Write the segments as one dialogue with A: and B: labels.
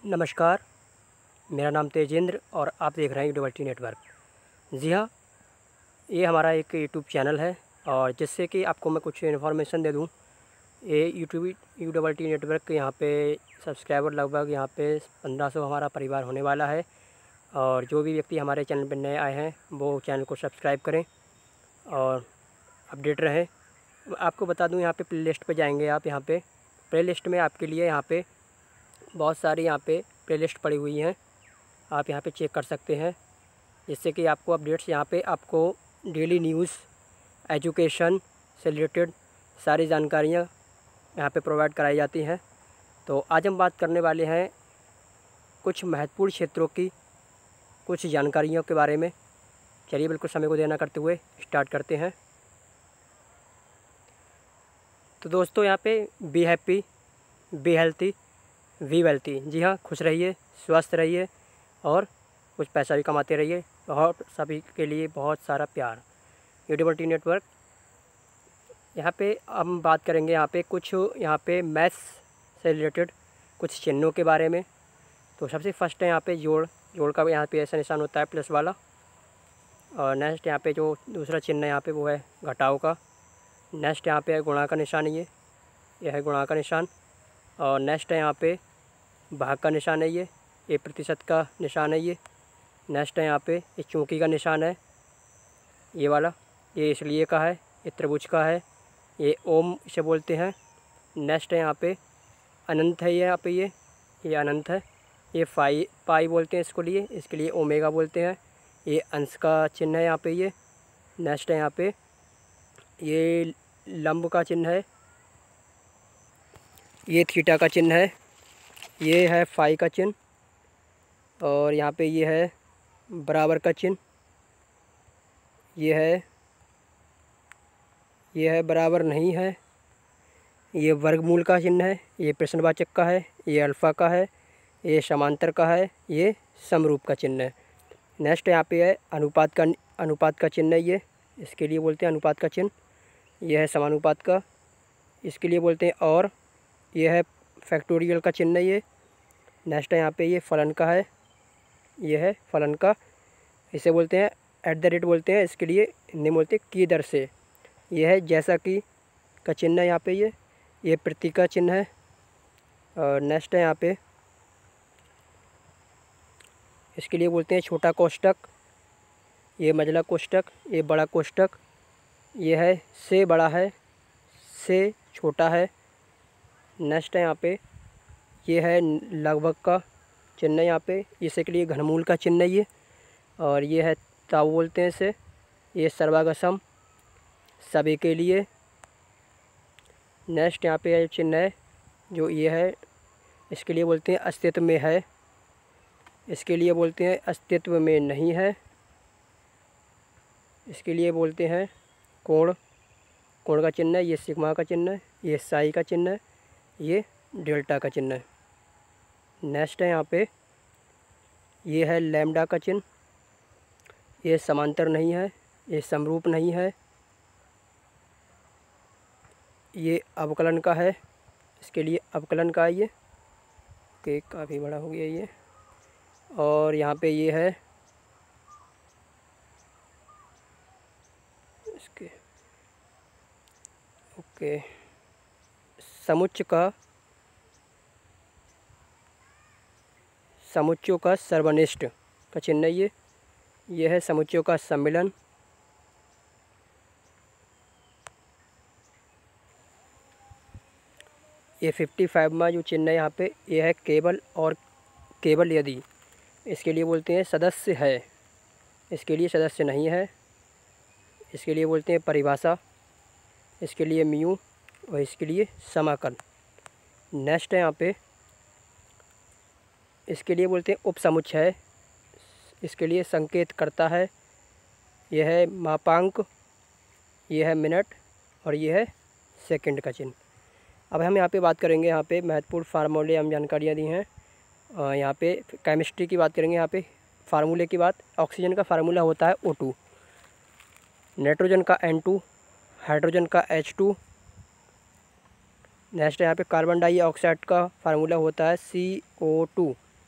A: नमस्कार, मेरा नाम तेजेंद्र और आप देख रहे हैं यूनिवर्सिटी नेटवर्क। जी हाँ, ये हमारा एक यूट्यूब चैनल है और जिससे कि आपको मैं कुछ इन्फॉर्मेशन दे दूँ। ये यूनिवर्सिटी नेटवर्क यहाँ पे सब्सक्राइबर लगभग यहाँ पे 1500 हमारा परिवार होने वाला है। और जो भी व्यक्ति हमारे चैनल पर नए आए हैं वो चैनल को सब्सक्राइब करें और अपडेट रहें। आपको बता दूँ, यहाँ पे प्ले लिस्ट पर जाएँगे आप। यहाँ पे प्ले लिस्ट में आपके लिए यहाँ पे बहुत सारी यहाँ पे प्लेलिस्ट पड़ी हुई हैं, आप यहाँ पे चेक कर सकते हैं। जिससे कि आपको अपडेट्स यहाँ पे आपको डेली न्यूज़, एजुकेशन से रिलेटेड सारी जानकारियाँ यहाँ पे प्रोवाइड कराई जाती हैं। तो आज हम बात करने वाले हैं कुछ महत्वपूर्ण क्षेत्रों की कुछ जानकारियों के बारे में। चलिए बिल्कुल समय को देना करते हुए स्टार्ट करते हैं। तो दोस्तों, यहाँ पे be happy, be healthy, be wealthy. जी हाँ, खुश रहिए, स्वस्थ रहिए और कुछ पैसा भी कमाते रहिए। बहुत सभी के लिए बहुत सारा प्यार। University network. यहाँ पे हम बात करेंगे यहाँ पे कुछ यहाँ पे मैथ्स से रिलेटेड कुछ चिन्हों के बारे में। तो सबसे फर्स्ट है यहाँ पे जोड़ का यहाँ पे ऐसा निशान होता है प्लस वाला। और नेक्स्ट यहाँ पे जो दूसरा चिन्ह है यहाँ पे वो है घटाव का। नेक्स्ट यहाँ पे है गुणा का निशान, ये है गुणा का निशान। और नेक्स्ट है यहाँ पे भाग का निशान है, ये प्रतिशत का निशान है। ये नेक्स्ट है यहाँ पे ये चौकी का निशान है, ये वाला, ये इसलिए का है, ये त्रिभुज का है, ये ओम इसे बोलते हैं। नेक्स्ट है यहाँ पे अनंत है, ये यहाँ पे ये अनंत है। ये पाई बोलते हैं इसके लिए ओमेगा बोलते हैं। ये अंश का चिन्ह है यहाँ पे ये। नेक्स्ट है यहाँ पे ये लंब का चिन्ह है, ये थीटा का चिन्ह है, ये है फाई का चिन्ह। और यहाँ पे ये है बराबर का चिन्ह, ये है बराबर नहीं है, ये वर्गमूल का चिन्ह है, ये प्रश्नवाचक का है, ये अल्फ़ा का है, ये समांतर का है, ये समरूप का चिन्ह है। नेक्स्ट यहाँ पे है अनुपात का चिन्ह है, ये इसके लिए बोलते हैं अनुपात का चिन्ह। यह है समानुपात का, इसके लिए बोलते हैं और। यह है फैक्टोरियल का चिन्ह है ये। नेक्स्ट है यहाँ पे ये फलन का है, ये है फलन का, इसे बोलते हैं @ बोलते हैं, इसके लिए हिंदी बोलते हैं की दर से। यह है जैसा कि का चिन्ह है यहाँ पे ये प्रति का चिन्ह है। और नेक्स्ट है यहाँ पे इसके लिए बोलते हैं छोटा कोष्ठक, ये मझला कोष्ठक, ये बड़ा कोष्ठक। ये है से बड़ा है, से छोटा है। नेक्स्ट है यहाँ पे ये है लगभग का चिन्ह है यहाँ पे, इसे के लिए घनमूल का चिन्ह है ये। और ये है ताऊ बोलते हैं इसे, ये सर्वागसम सभी के लिए। नेक्स्ट यहाँ पे चिन्ह है जो ये है, इसके लिए बोलते हैं अस्तित्व में है, इसके लिए बोलते हैं अस्तित्व में नहीं है, इसके लिए बोलते हैं कोण का चिन्ह है, ये सिग्मा का चिन्ह है, ये साई का चिन्ह है, ये डेल्टा का चिन्ह है। नेक्स्ट है यहाँ पे ये है लैम्डा का चिन्ह, ये समांतर नहीं है, ये समरूप नहीं है, ये अवकलन का है, इसके लिए अवकलन का है ये। ओके, काफ़ी बड़ा हो गया ये। और यहाँ पे ये है इसके ओके समुच्चयों का सर्वनिष्ठ का चिन्ह है ये है समुच्चयों का सम्मिलन। ये 55 में जो चिन्ह है यहाँ पे ये है केवल और केवल यदि, इसके लिए बोलते हैं सदस्य है, इसके लिए सदस्य नहीं है, इसके लिए बोलते हैं परिभाषा, इसके लिए म्यू और इसके लिए समाकल। नेक्स्ट है यहाँ पे इसके लिए बोलते हैं उपसमुच्चय, इसके लिए संकेत करता है, यह है मापांक, यह है मिनट और यह है सेकंड का चिन्ह। अब हम यहाँ पे बात करेंगे, यहाँ पे महत्वपूर्ण फार्मूले हम जानकारियाँ दी हैं। यहाँ पे केमिस्ट्री की बात करेंगे। यहाँ पे फार्मूले की बात, ऑक्सीजन का फार्मूला होता है O2, नाइट्रोजन का N2, हाइड्रोजन का H2। नेक्स्ट यहाँ पे कार्बन डाइऑक्साइड का फार्मूला होता है CO2,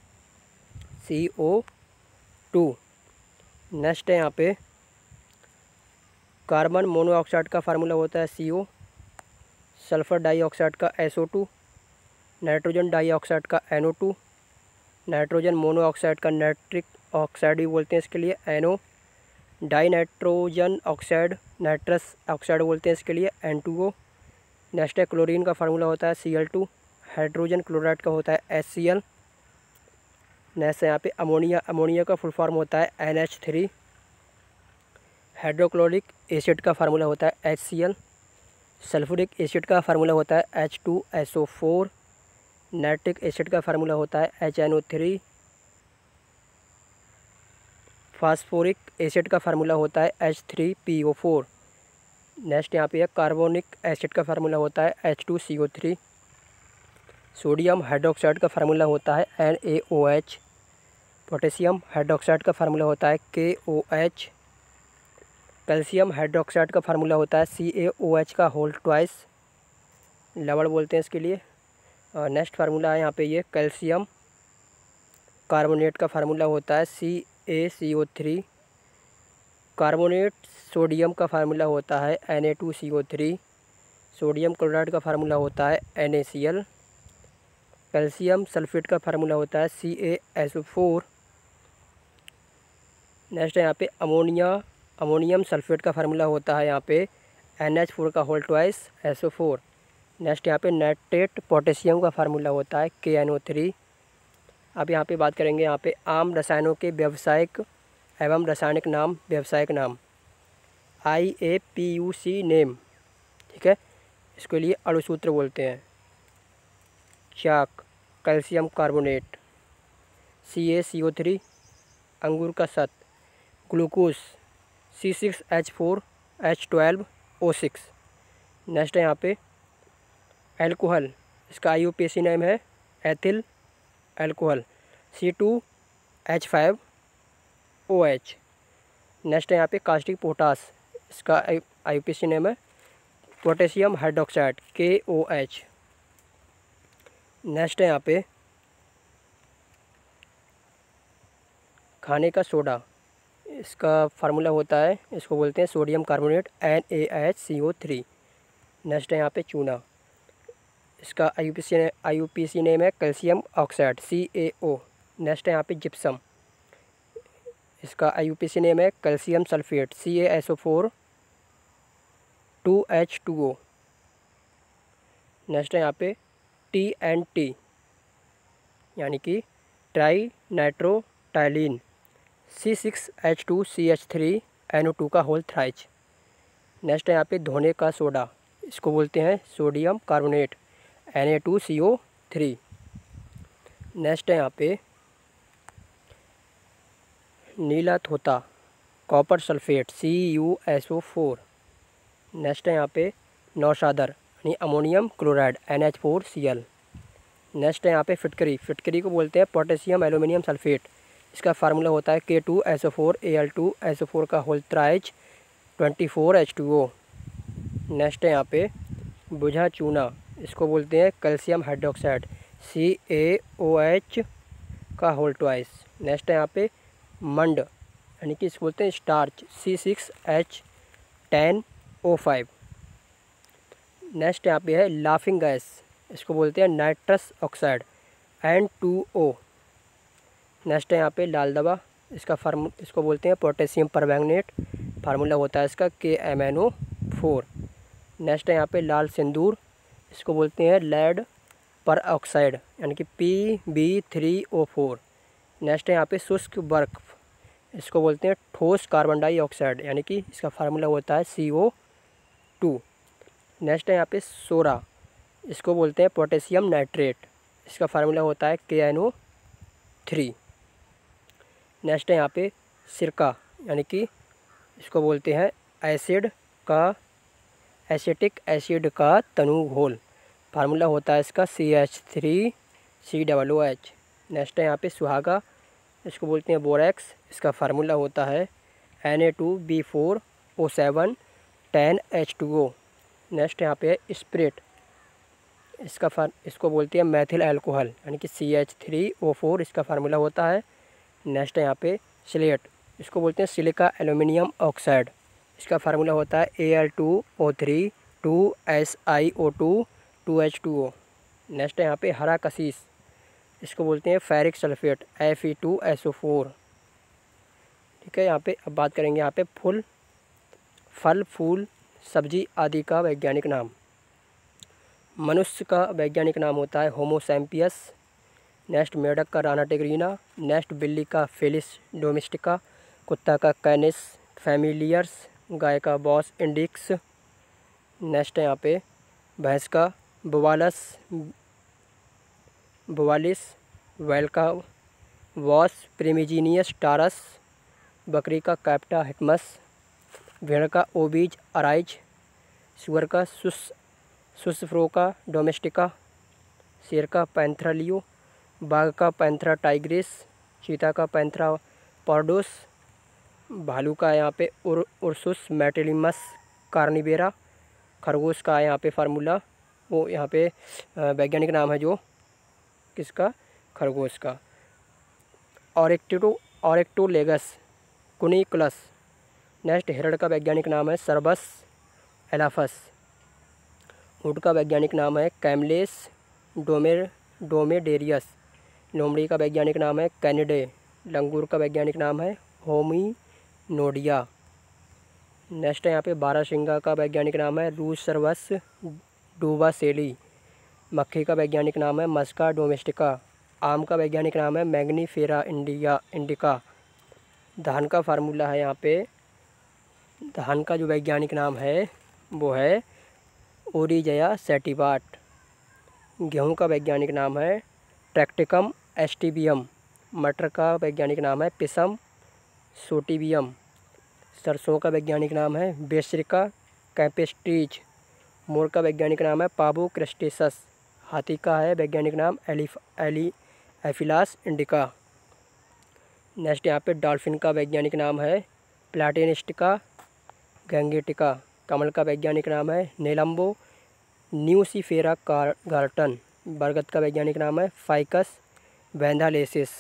A: CO2। नेक्स्ट है यहाँ पे कार्बन मोनोऑक्साइड का फार्मूला होता है CO, सल्फ़र डाइऑक्साइड का SO2, नाइट्रोजन डाइऑक्साइड का NO2, नाइट्रोजन मोनोऑक्साइड का नाइट्रिक ऑक्साइड भी बोलते हैं इसके लिए NO, dinitrogen oxide nitrous oxide बोलते हैं इसके लिए N2O। नेक्स्ट है क्लोरीन का फार्मूला होता है Cl2, हाइड्रोजन क्लोराइड का होता है HCl। नेक्स्ट है यहाँ पे अमोनिया का फुल फॉर्म होता है NH3। हाइड्रोक्लोरिक एसिड का फार्मूला होता है HCl। सल्फ्यूरिक एसिड का फार्मूला होता है H2SO4। नाइट्रिक एसिड का फार्मूला होता है HNO3। फास्फोरिक एसिड का फार्मूला होता है H3PO4। नेक्स्ट यहाँ पे है कार्बोनिक एसिड का फार्मूला होता है H2CO3। सोडियम हाइड्रोक्साइड का फार्मूला होता है NaOH। पोटेशियम हाइड्रोक्साइड का फार्मूला होता है KOH। कैल्शियम हाइड्रोक्साइड का फार्मूला होता है CaOH का होल ट्वाइस, लवण बोलते हैं इसके लिए। नेक्स्ट फार्मूला है यहाँ पे ये कैल्शियम कार्बोनेट का फार्मूला होता है CaCO3। कार्बोनेट सोडियम का फार्मूला होता है Na2CO3। सोडियम क्लोराइड का फार्मूला होता है NaCl। कैल्शियम सल्फेट का फार्मूला होता है CaSO4। नेक्स्ट है यहाँ पे अमोनियम सल्फेट का फार्मूला होता है यहाँ पे NH4 का होल ट्वाइस SO4। नेक्स्ट यहाँ पे नाइट्रेट पोटेशियम का फार्मूला होता है KNO3। अब यहाँ पे बात करेंगे यहाँ पे आम रसायनों के व्यावसायिक एवं रासायनिक नाम, व्यावसायिक नाम IAPUC नेम, ठीक है। इसके लिए अणुसूत्र बोलते हैं चाक, कैल्शियम कार्बोनेट, CaCO3, अंगूर का सत, ग्लूकोज C6H4H12O6। नेक्स्ट है यहाँ पे एल्कोहल, इसका IUPAC नेम है एथिल एल्कोहल C2H5OH। नेक्स्ट है यहाँ पे कास्टिक पोटास, इसका IUPAC नेम है पोटेशियम हाइड्रोक्साइड KOH। नेक्स्ट है यहाँ पे खाने का सोडा, इसका फार्मूला होता है, इसको बोलते हैं सोडियम कार्बोनेट NaHCO3। नेक्स्ट है यहाँ पे चूना, इसका IUPAC नेम है कैल्शियम ऑक्साइड CaO। नेक्स्ट है यहाँ पे जिप्सम, इसका IUPAC नेम है calcium sulphate CaSO4 2H2O। Next है यहाँ पे TNT यानी कि ट्राई नाइट्रोटाइलिन C6H2CH3NO2 का होल थ्राइच। नेक्स्ट है यहाँ पे धोने का सोडा, इसको बोलते हैं सोडियम कार्बोनेट Na2CO3। नेक्स्ट है यहाँ पे नीला थोता कॉपर सल्फेट CuSO4। नेक्स्ट है यहाँ पे नौशादर यानी अमोनियम क्लोराइड NH4Cl। नेक्स्ट है यहाँ पे फिटकरी को बोलते हैं पोटेशियम एल्यूमिनियम सल्फेट, इसका फार्मूला होता है K2SO4Al2SO4 का होल थ्राइच 24H2O। नेक्स्ट है यहाँ पे बुझा चूना, इसको बोलते हैं कैल्शियम हाइड्रोक्साइड CaOH का होल ट्वाइस। नेक्स्ट है यहाँ पे मंड यानी कि इसको बोलते हैं स्टार्च C6H10O5। नेक्स्ट यहाँ पे है लाफिंग गैस, इसको बोलते हैं नाइट्रस ऑक्साइड N2O। नेक्स्ट है यहाँ पे लाल दवा, इसको बोलते हैं पोटेशियम परमैंगनेट, फार्मूला होता है इसका KMnO4। नेक्स्ट है यहाँ पे लाल सिंदूर, इसको बोलते हैं लेड पर ऑक्साइड यानी कि Pb3O4। नेक्स्ट है यहाँ पे शुष्क बर्फ, इसको बोलते हैं ठोस कार्बन डाइऑक्साइड यानी कि इसका फार्मूला होता है CO2। नेक्स्ट है यहाँ पे सोरा, इसको बोलते हैं पोटेशियम नाइट्रेट, इसका फार्मूला होता है KNO3। नेक्स्ट है यहाँ पे सिरका यानी कि इसको बोलते हैं एसिटिक एसिड का तनु घोल, फार्मूला होता है इसका CH3COOH। नेक्स्ट है यहाँ पे सुहागा, इसको बोलते हैं बोरेक्स, इसका फार्मूला होता है Na2B4O7 10H2O। नेक्स्ट यहाँ पे है स्प्रिट, इसको बोलते हैं मैथिल अल्कोहल यानी कि CH3O4, इसका फार्मूला होता है नेक्स्ट है यहाँ पे स्लेट, इसको बोलते हैं सिलिका एल्यूमिनियम ऑक्साइड। इसका फार्मूला होता है Al2O3 2SiO2 2H2O। नेक्स्ट है यहाँ पे हरा कशीस, इसको बोलते हैं फेरिक सल्फेट Fe2SO4। ठीक है, यहाँ पे अब बात करेंगे यहाँ पे फल फूल सब्जी आदि का वैज्ञानिक नाम। मनुष्य का वैज्ञानिक नाम होता है होमो सैम्पियस। नेक्स्ट मेढक का राना टिग्रीना। नेक्स्ट बिल्ली का फेलिस डोमेस्टिका। कुत्ता का कैनिस फैमिलियर्स। गाय का बॉस इंडिक्स। नेक्स्ट है यहाँ पे भैंस का बुवालिस। वैल का वॉस प्रिमिजीनियस टारस। बकरी का कैप्टा हिकमस। भेड़ का ओबीज अराइज। सुअर का सुसफ्रोका डोमेस्टिका। शेर का पैंथरा लियो। बाघ का पैंथरा टाइग्रिस। चीता का पैंथरा पार्डोस। भालू का यहाँ पे उर्सुस मैटिलिमस कार्निवेरा। खरगोश का यहाँ पे फार्मूला, वो यहाँ पे वैज्ञानिक नाम है जो किसका, खरगोश का, ऑरेक्टोलेगस कुनिकुलस। नेक्स्ट हिरण का वैज्ञानिक नाम है सर्बस एलाफस। ऊँट का वैज्ञानिक नाम है कैमलेस डोमेडेरियस। लोमड़ी का वैज्ञानिक नाम है कैनिडे। लंगूर का वैज्ञानिक नाम है होमिनोडिया। नेक्स्ट है यहाँ पे बारहसिंगा का वैज्ञानिक नाम है रूसर्वस डूबासेली। मक्खी का वैज्ञानिक नाम है मस्का डोमेस्टिका। आम का वैज्ञानिक नाम है मैग्नीफेरा इंडिका। धान का फार्मूला है यहाँ पे, धान का जो वैज्ञानिक नाम है वो है ओरिजया सेटिवाट। गेहूं का वैज्ञानिक नाम है ट्रैक्टिकम एस्टिबियम। मटर का वैज्ञानिक नाम है पिसम सोटिबियम। सरसों का वैज्ञानिक नाम है बेसरिका कैपेस्ट्रीज। मोर का वैज्ञानिक नाम है पाबो क्रेस्टेसस। हाथी का है वैज्ञानिक नाम एफिलास इंडिका। नेक्स्ट यहाँ पे डॉल्फिन का वैज्ञानिक नाम है प्लाटेनिस्टिका गैंगेटिका। कमल का वैज्ञानिक नाम है नेलम्बो न्यूसीफेरा गार्टन। बरगद का वैज्ञानिक नाम है फाइकस वैंधालेसिस।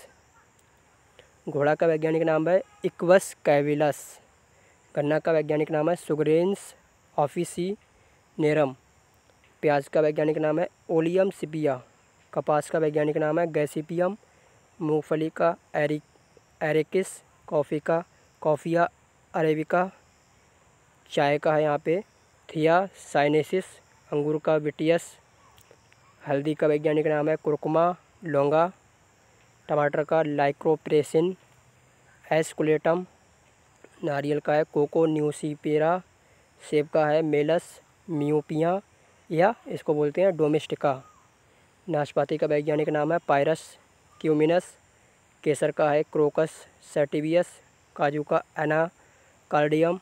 A: घोड़ा का वैज्ञानिक नाम है इक्वस कैविलस। गन्ना का वैज्ञानिक नाम है सुगरेंस ऑफिसिनेरम। प्याज का वैज्ञानिक नाम है ओलियम सिपिया। कपास का वैज्ञानिक नाम है गैसिपियम। मूंगफली का एरिकिस। कॉफ़ी का कॉफिया अरेबिका। चाय का है यहाँ पे थिया साइनेसिस। अंगूर का विटियस। हल्दी का वैज्ञानिक नाम है कुरकुमा लौंगा। टमाटर का लाइक्रोप्रेसिन एस्कुलेटम। नारियल का है कोको न्यूसीपेरा। सेब का है मेलस मियोपिया या इसको बोलते हैं डोमेस्टिका। नाशपाती का वैज्ञानिक नाम है पायरस क्यूमिनस। केसर का है क्रोकस सेटिवियस। काजू का एनाकार्डियम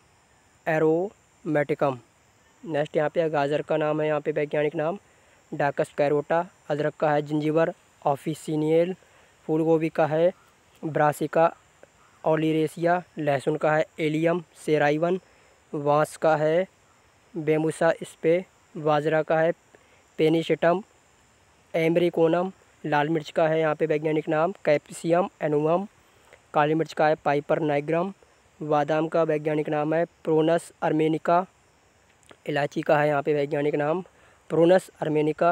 A: एरोमेटिकम। नेक्स्ट यहाँ पे गाजर का नाम है यहाँ पे वैज्ञानिक नाम डाकस कैरोटा। अदरक का है जिंजिबर ऑफिसिनियल। फूल गोभी का है ब्रासिका ओलिरेसिया। लहसुन का है एलियम सेराइवन। बांस का है बेमुसा स्पे। बाजरा का है पेनिसिटम एम्ब्रिकोनम। लाल मिर्च का है यहाँ पे वैज्ञानिक नाम कैप्सियम एनुमम। काली मिर्च का है पाइपर नाइग्रम। बादाम का वैज्ञानिक नाम है प्रोनस अर्मेनिका। इलायची का है यहाँ पे वैज्ञानिक नाम प्रोनस अर्मेनिका।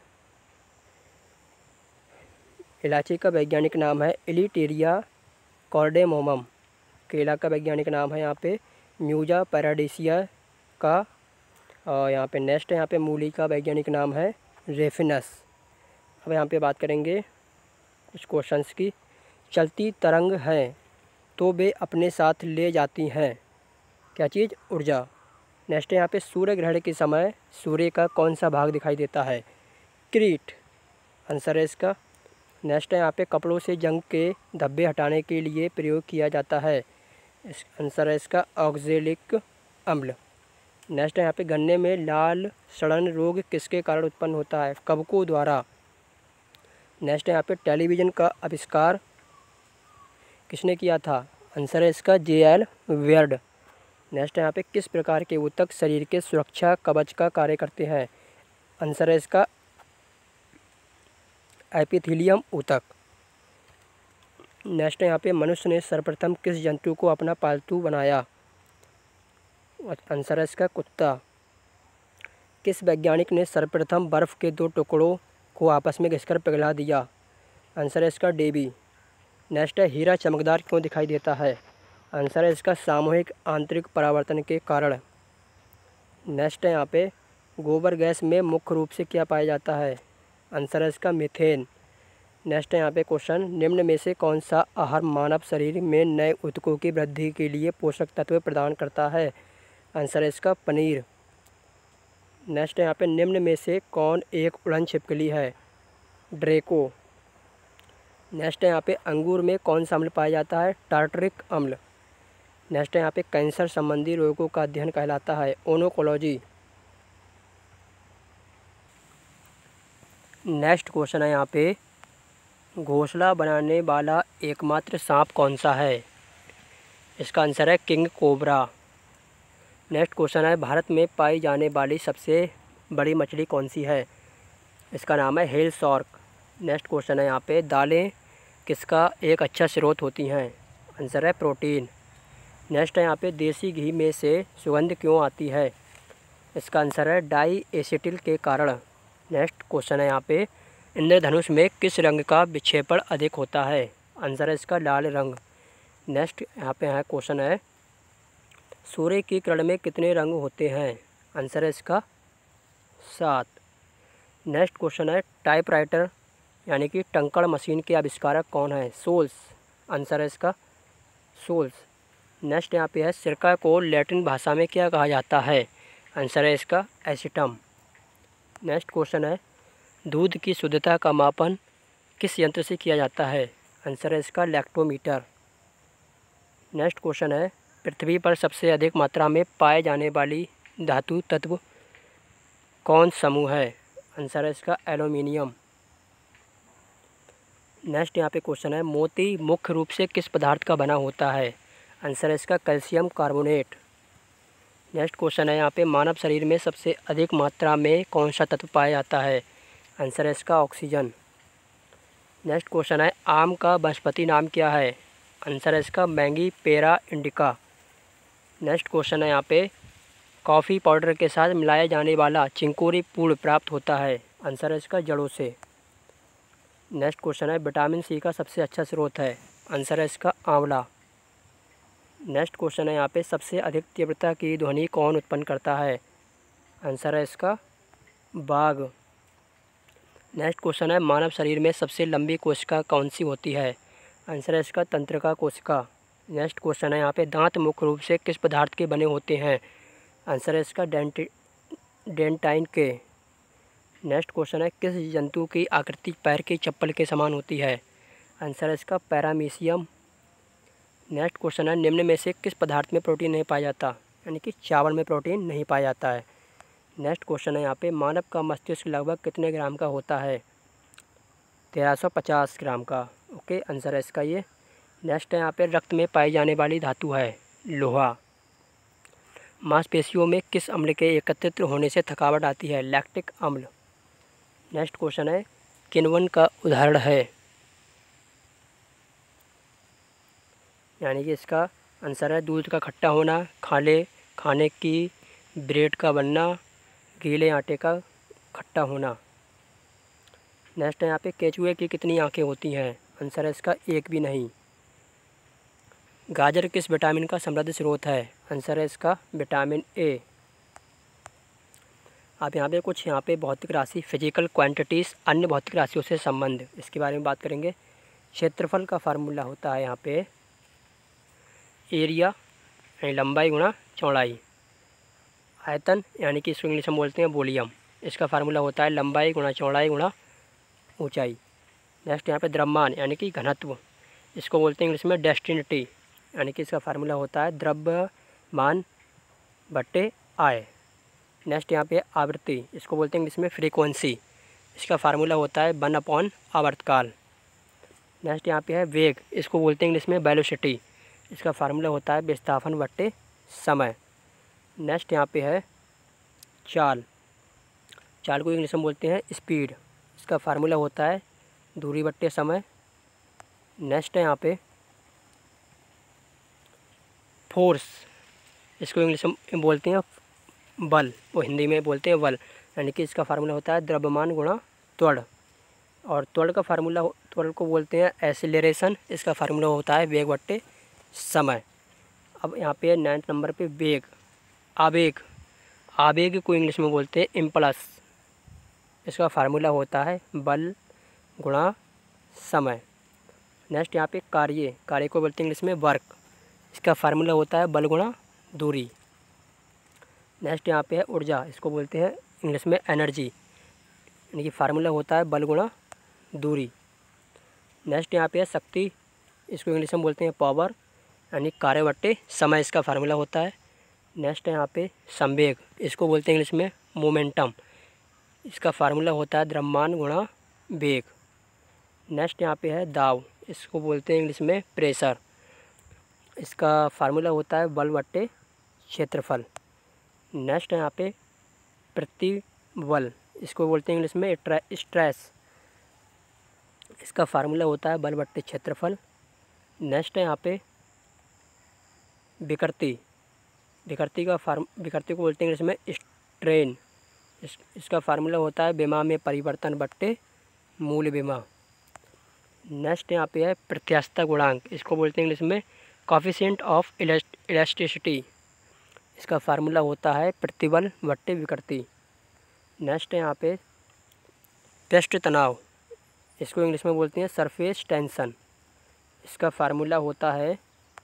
A: इलायची का वैज्ञानिक नाम है इलिटेरिया कॉर्डेमोमम। केला का वैज्ञानिक नाम है यहाँ पे म्यूजा पैराडिसिया का। और यहाँ पे नेक्स्ट यहाँ पे मूली का वैज्ञानिक नाम है रेफिनस। अब यहाँ पे बात करेंगे कुछ क्वेश्चंस की। चलती तरंग हैं तो वे अपने साथ ले जाती हैं क्या चीज़, ऊर्जा। नेक्स्ट यहाँ पे सूर्य ग्रहण के समय सूर्य का कौन सा भाग दिखाई देता है, क्रीट आंसर है इसका। नेक्स्ट है यहाँ पे कपड़ों से जंग के धब्बे हटाने के लिए प्रयोग किया जाता है, इस आंसर है इसका ऑक्जेलिक अम्ल। नेक्स्ट है यहाँ पे गन्ने में लाल सड़न रोग किसके कारण उत्पन्न होता है, कवकों द्वारा। नेक्स्ट है यहाँ पे टेलीविज़न का आविष्कार किसने किया था, आंसर है इसका J.L. वेयर्ड। नेक्स्ट है यहाँ पे किस प्रकार के ऊतक शरीर के सुरक्षा कवच का कार्य करते हैं, आंसर है इसका एपिथेलियम ऊतक। नेक्स्ट है यहाँ पे मनुष्य ने सर्वप्रथम किस जंतु को अपना पालतू बनाया? आंसर है इसका कुत्ता। किस वैज्ञानिक ने सर्वप्रथम बर्फ़ के 2 टुकड़ों को आपस में घिसकर पिघला दिया? आंसर है इसका डेवी। नेक्स्ट है हीरा चमकदार क्यों दिखाई देता है? आंसर है इसका सामूहिक आंतरिक परावर्तन के कारण। नेक्स्ट है यहाँ पे गोबर गैस में मुख्य रूप से क्या पाया जाता है? आंसर है इसका मीथेन। नेक्स्ट है यहाँ पे क्वेश्चन, निम्न में से कौन सा आहार मानव शरीर में नए ऊतकों की वृद्धि के लिए पोषक तत्व प्रदान करता है? आंसर है इसका पनीर। नेक्स्ट है यहाँ पे निम्न में से कौन एक उड़न छिपकली है? ड्रैको। नेक्स्ट है यहाँ पे अंगूर में कौन सा अम्ल पाया जाता है? टार्टरिक अम्ल। नेक्स्ट है यहाँ पे कैंसर संबंधी रोगों का अध्ययन कहलाता है ओनकोलॉजी। नेक्स्ट क्वेश्चन है यहाँ पे घोंसला बनाने वाला एकमात्र सांप कौन सा है? इसका आंसर है किंग कोबरा। नेक्स्ट क्वेश्चन है भारत में पाई जाने वाली सबसे बड़ी मछली कौन सी है? इसका नाम है हेल शार्क। नेक्स्ट क्वेश्चन है यहाँ पे दालें किसका एक अच्छा स्रोत होती हैं? आंसर है प्रोटीन। नेक्स्ट है यहाँ पे देसी घी में से सुगंध क्यों आती है? इसका आंसर है डाई एसिटिल के कारण। नेक्स्ट क्वेश्चन है यहाँ पे इंद्रधनुष में किस रंग का विक्षेपण अधिक होता है? आंसर है इसका लाल रंग। नेक्स्ट यहाँ पे है क्वेश्चन है सूर्य की किरण में कितने रंग होते हैं? आंसर है इसका 7। नेक्स्ट क्वेश्चन है टाइपराइटर यानी कि टंकण मशीन के आविष्कारक कौन है? सोल्स। आंसर है इसका सोल्स। नेक्स्ट यहाँ पे है सिरका को लैटिन भाषा में क्या कहा जाता है? आंसर है इसका एसिटम। नेक्स्ट क्वेश्चन है दूध की शुद्धता का मापन किस यंत्र से किया जाता है? आंसर है इसका लैक्टोमीटर। नेक्स्ट क्वेश्चन है पृथ्वी पर सबसे अधिक मात्रा में पाए जाने वाली धातु तत्व कौन समूह है? आंसर है इसका एल्यूमिनियम। नेक्स्ट यहाँ पे क्वेश्चन है मोती मुख्य रूप से किस पदार्थ का बना होता है? आंसर है इसका कैल्शियम कार्बोनेट। नेक्स्ट क्वेश्चन है यहाँ पे मानव शरीर में सबसे अधिक मात्रा में कौन सा तत्व पाया जाता है? आंसर है इसका ऑक्सीजन। नेक्स्ट क्वेश्चन है आम का वनस्पति नाम क्या है? आंसर है इसका मैंगीपेरा इंडिका। नेक्स्ट क्वेश्चन है यहाँ पे कॉफ़ी पाउडर के साथ मिलाया जाने वाला चिंकोरी पूर्ण प्राप्त होता है? आंसर है इसका जड़ों से। नेक्स्ट क्वेश्चन है विटामिन सी का सबसे अच्छा स्रोत है? आंसर है इसका आंवला। नेक्स्ट क्वेश्चन है यहाँ पे सबसे अधिक तीव्रता की ध्वनि कौन उत्पन्न करता है? आंसर है इसका बाघ। नेक्स्ट क्वेश्चन है मानव शरीर में सबसे लंबी कोशिका कौन सी होती है? आंसर है इसका तंत्रिका कोशिका। नेक्स्ट क्वेश्चन है यहाँ पे दांत मुख्य रूप से किस पदार्थ के बने होते हैं? आंसर है इसका डेंटाइन के। नेक्स्ट क्वेश्चन है किस जंतु की आकृति पैर की चप्पल के समान होती है? आंसर है इसका पैरामीशियम। नेक्स्ट क्वेश्चन है निम्न में से किस पदार्थ में प्रोटीन नहीं पाया जाता? यानी कि चावल में प्रोटीन नहीं पाया जाता है। नेक्स्ट क्वेश्चन है यहाँ पे मानव का मस्तिष्क लगभग कितने ग्राम का होता है? 1350 ग्राम का। ओके, आंसर है इसका ये। नेक्स्ट है यहाँ पे रक्त में पाई जाने वाली धातु है लोहा। मांसपेशियों में किस अम्ल के एकत्रित होने से थकावट आती है? लैक्टिक अम्ल। नेक्स्ट क्वेश्चन है किण्वन का उदाहरण है? यानी कि इसका आंसर है दूध का खट्टा होना, खाने की ब्रेड का बनना, गीले आटे का खट्टा होना। नेक्स्ट है यहाँ पे केचुए की कितनी आंखें होती हैं? आंसर है इसका एक भी नहीं। गाजर किस विटामिन का समृद्ध स्रोत है? आंसर है इसका विटामिन ए। अब यहाँ पे कुछ भौतिक राशि फिजिकल क्वांटिटीज़ अन्य भौतिक राशियों से संबंध, इसके बारे में बात करेंगे। क्षेत्रफल का फार्मूला होता है यहाँ पे एरिया यानी लंबाई गुणा चौड़ाई। आयतन यानी कि इसको इंग्लिश में बोलते हैं वॉल्यूम, इसका फार्मूला होता है लंबाई गुणा चौड़ाई गुणा ऊंचाई। नेक्स्ट यहाँ पे द्रव्यमान यानी कि घनत्व, इसको बोलते हैं इंग्लिश में डेंसिटी, यानी कि इसका फार्मूला होता है द्रव्यमान बट्टे आय। नेक्स्ट यहाँ पे आवृत्ति, इसको बोलते हैं इंग्लिश में फ्रीक्वेंसी, इसका फार्मूला होता है 1/, आवर्तकाल। नेक्स्ट यहाँ पे है वेग, इसको बोलते हैं इंग्लिश में वेलोसिटी, इसका फार्मूला होता है विस्थापन बट्टे समय। नेक्स्ट यहाँ पे है चाल को इंग्लिश में बोलते हैं स्पीड, इसका फार्मूला होता है दूरी बट्टे समय। नेक्स्ट है यहाँ पे फोर्स, इसको इंग्लिश में बोलते हैं बल, वो हिंदी में बोलते हैं बल, यानी कि इसका फार्मूला होता है द्रव्यमान गुणा त्वरण। और त्वरण का फार्मूला, त्वरण को बोलते हैं एक्सीलरेशन, इसका फार्मूला होता है वेग बट्टे समय। अब यहाँ पे 9 नंबर पे वेग, आवेग, आवेग को इंग्लिश में बोलते हैं इम्पल्स, इसका फार्मूला होता है बल गुणा समय। नेक्स्ट यहाँ पे कार्य, कार्य को बोलते हैं इंग्लिश में वर्क, इसका फार्मूला होता है बल गुणा दूरी। नेक्स्ट यहाँ पे है ऊर्जा, इसको बोलते हैं इंग्लिश में एनर्जी, यानी कि फार्मूला होता है बल गुणा दूरी। नेक्स्ट यहाँ पे है शक्ति, इसको इंग्लिश में बोलते हैं पावर, यानी कार्य बट्टे समय, इसका फार्मूला होता है। नेक्स्ट है यहाँ पे संवेग, इसको बोलते हैं इंग्लिश में मोमेंटम, इसका फार्मूला होता है द्रव्यमान गुणा वेग। नेक्स्ट यहाँ पे है दाब, इसको बोलते हैं इंग्लिश में प्रेशर, इसका फार्मूला होता है बल बट्टे क्षेत्रफल। नेक्स्ट है यहाँ पे प्रतिबल, इसको बोलते हैं इंग्लिश में स्ट्रेस, इसका फार्मूला होता है बल बट्टे क्षेत्रफल। नेक्स्ट है यहाँ पे विकृति, विकृति को बोलते हैं इंग्लिश में स्ट्रेन, इसका फार्मूला होता है विमा में परिवर्तन बट्टे मूल विमा। नेक्स्ट यहाँ पे है प्रत्यास्थता गुणांक, इसको बोलते हैं इंग्लिश में कोएफिशिएंट ऑफ इलास्टिसिटी, इसका फार्मूला होता है प्रतिबल बट्टे विकृति। नेक्स्ट है यहाँ पे पृष्ठ तनाव, इसको इंग्लिश में बोलते हैं सरफेस टेंशन, इसका फार्मूला होता है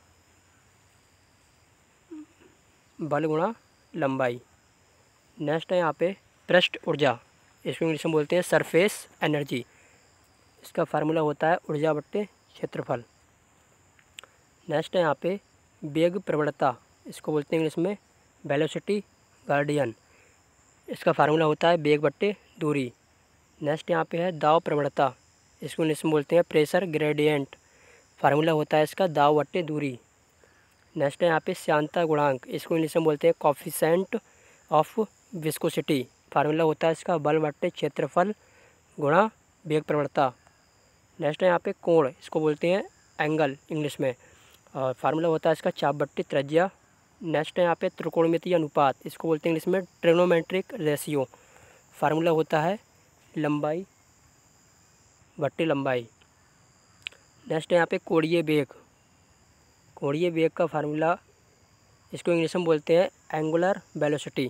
A: बल गुणा लंबाई। नेक्स्ट है यहाँ पे पृष्ठ ऊर्जा, इसको इंग्लिश में बोलते हैं सरफेस एनर्जी, इसका फार्मूला होता है ऊर्जा बट्टे क्षेत्रफल। नेक्स्ट है यहाँ पे वेग प्रवणता, इसको बोलते हैं इंग्लिश में वेलोसिटी ग्रेडियंट, इसका फार्मूला होता है वेग बट्टे दूरी। नेक्स्ट यहाँ पे है दाब प्रवणता, इसको इंग्लिश में बोलते हैं प्रेशर ग्रेडियंट, फार्मूला होता है इसका दाब बट्टे दूरी। नेक्स्ट है यहाँ पे श्यानता गुणांक, इसको इंग्लिश में बोलते हैं कोएफिशिएंट ऑफ विस्कोसिटी, फार्मूला होता है इसका बल बट्टे क्षेत्रफल गुणा वेग प्रवणता। नेक्स्ट है यहाँ पे कोण, इसको बोलते हैं एंगल इंग्लिश में, और फार्मूला होता है इसका चाप बट्टे त्रिज्या। नेक्स्ट है यहाँ पे त्रिकोणमितीय अनुपात, इसको बोलते हैं इंग्लिश में ट्रिग्नोमेट्रिक रेशियो, फार्मूला होता है लंबाई बट्टे लंबाई। नेक्स्ट है यहाँ पे कोणीय वेग, कोणीय वेग का फार्मूला, इसको इंग्लिश में बोलते हैं एंगुलर वेलोसिटी,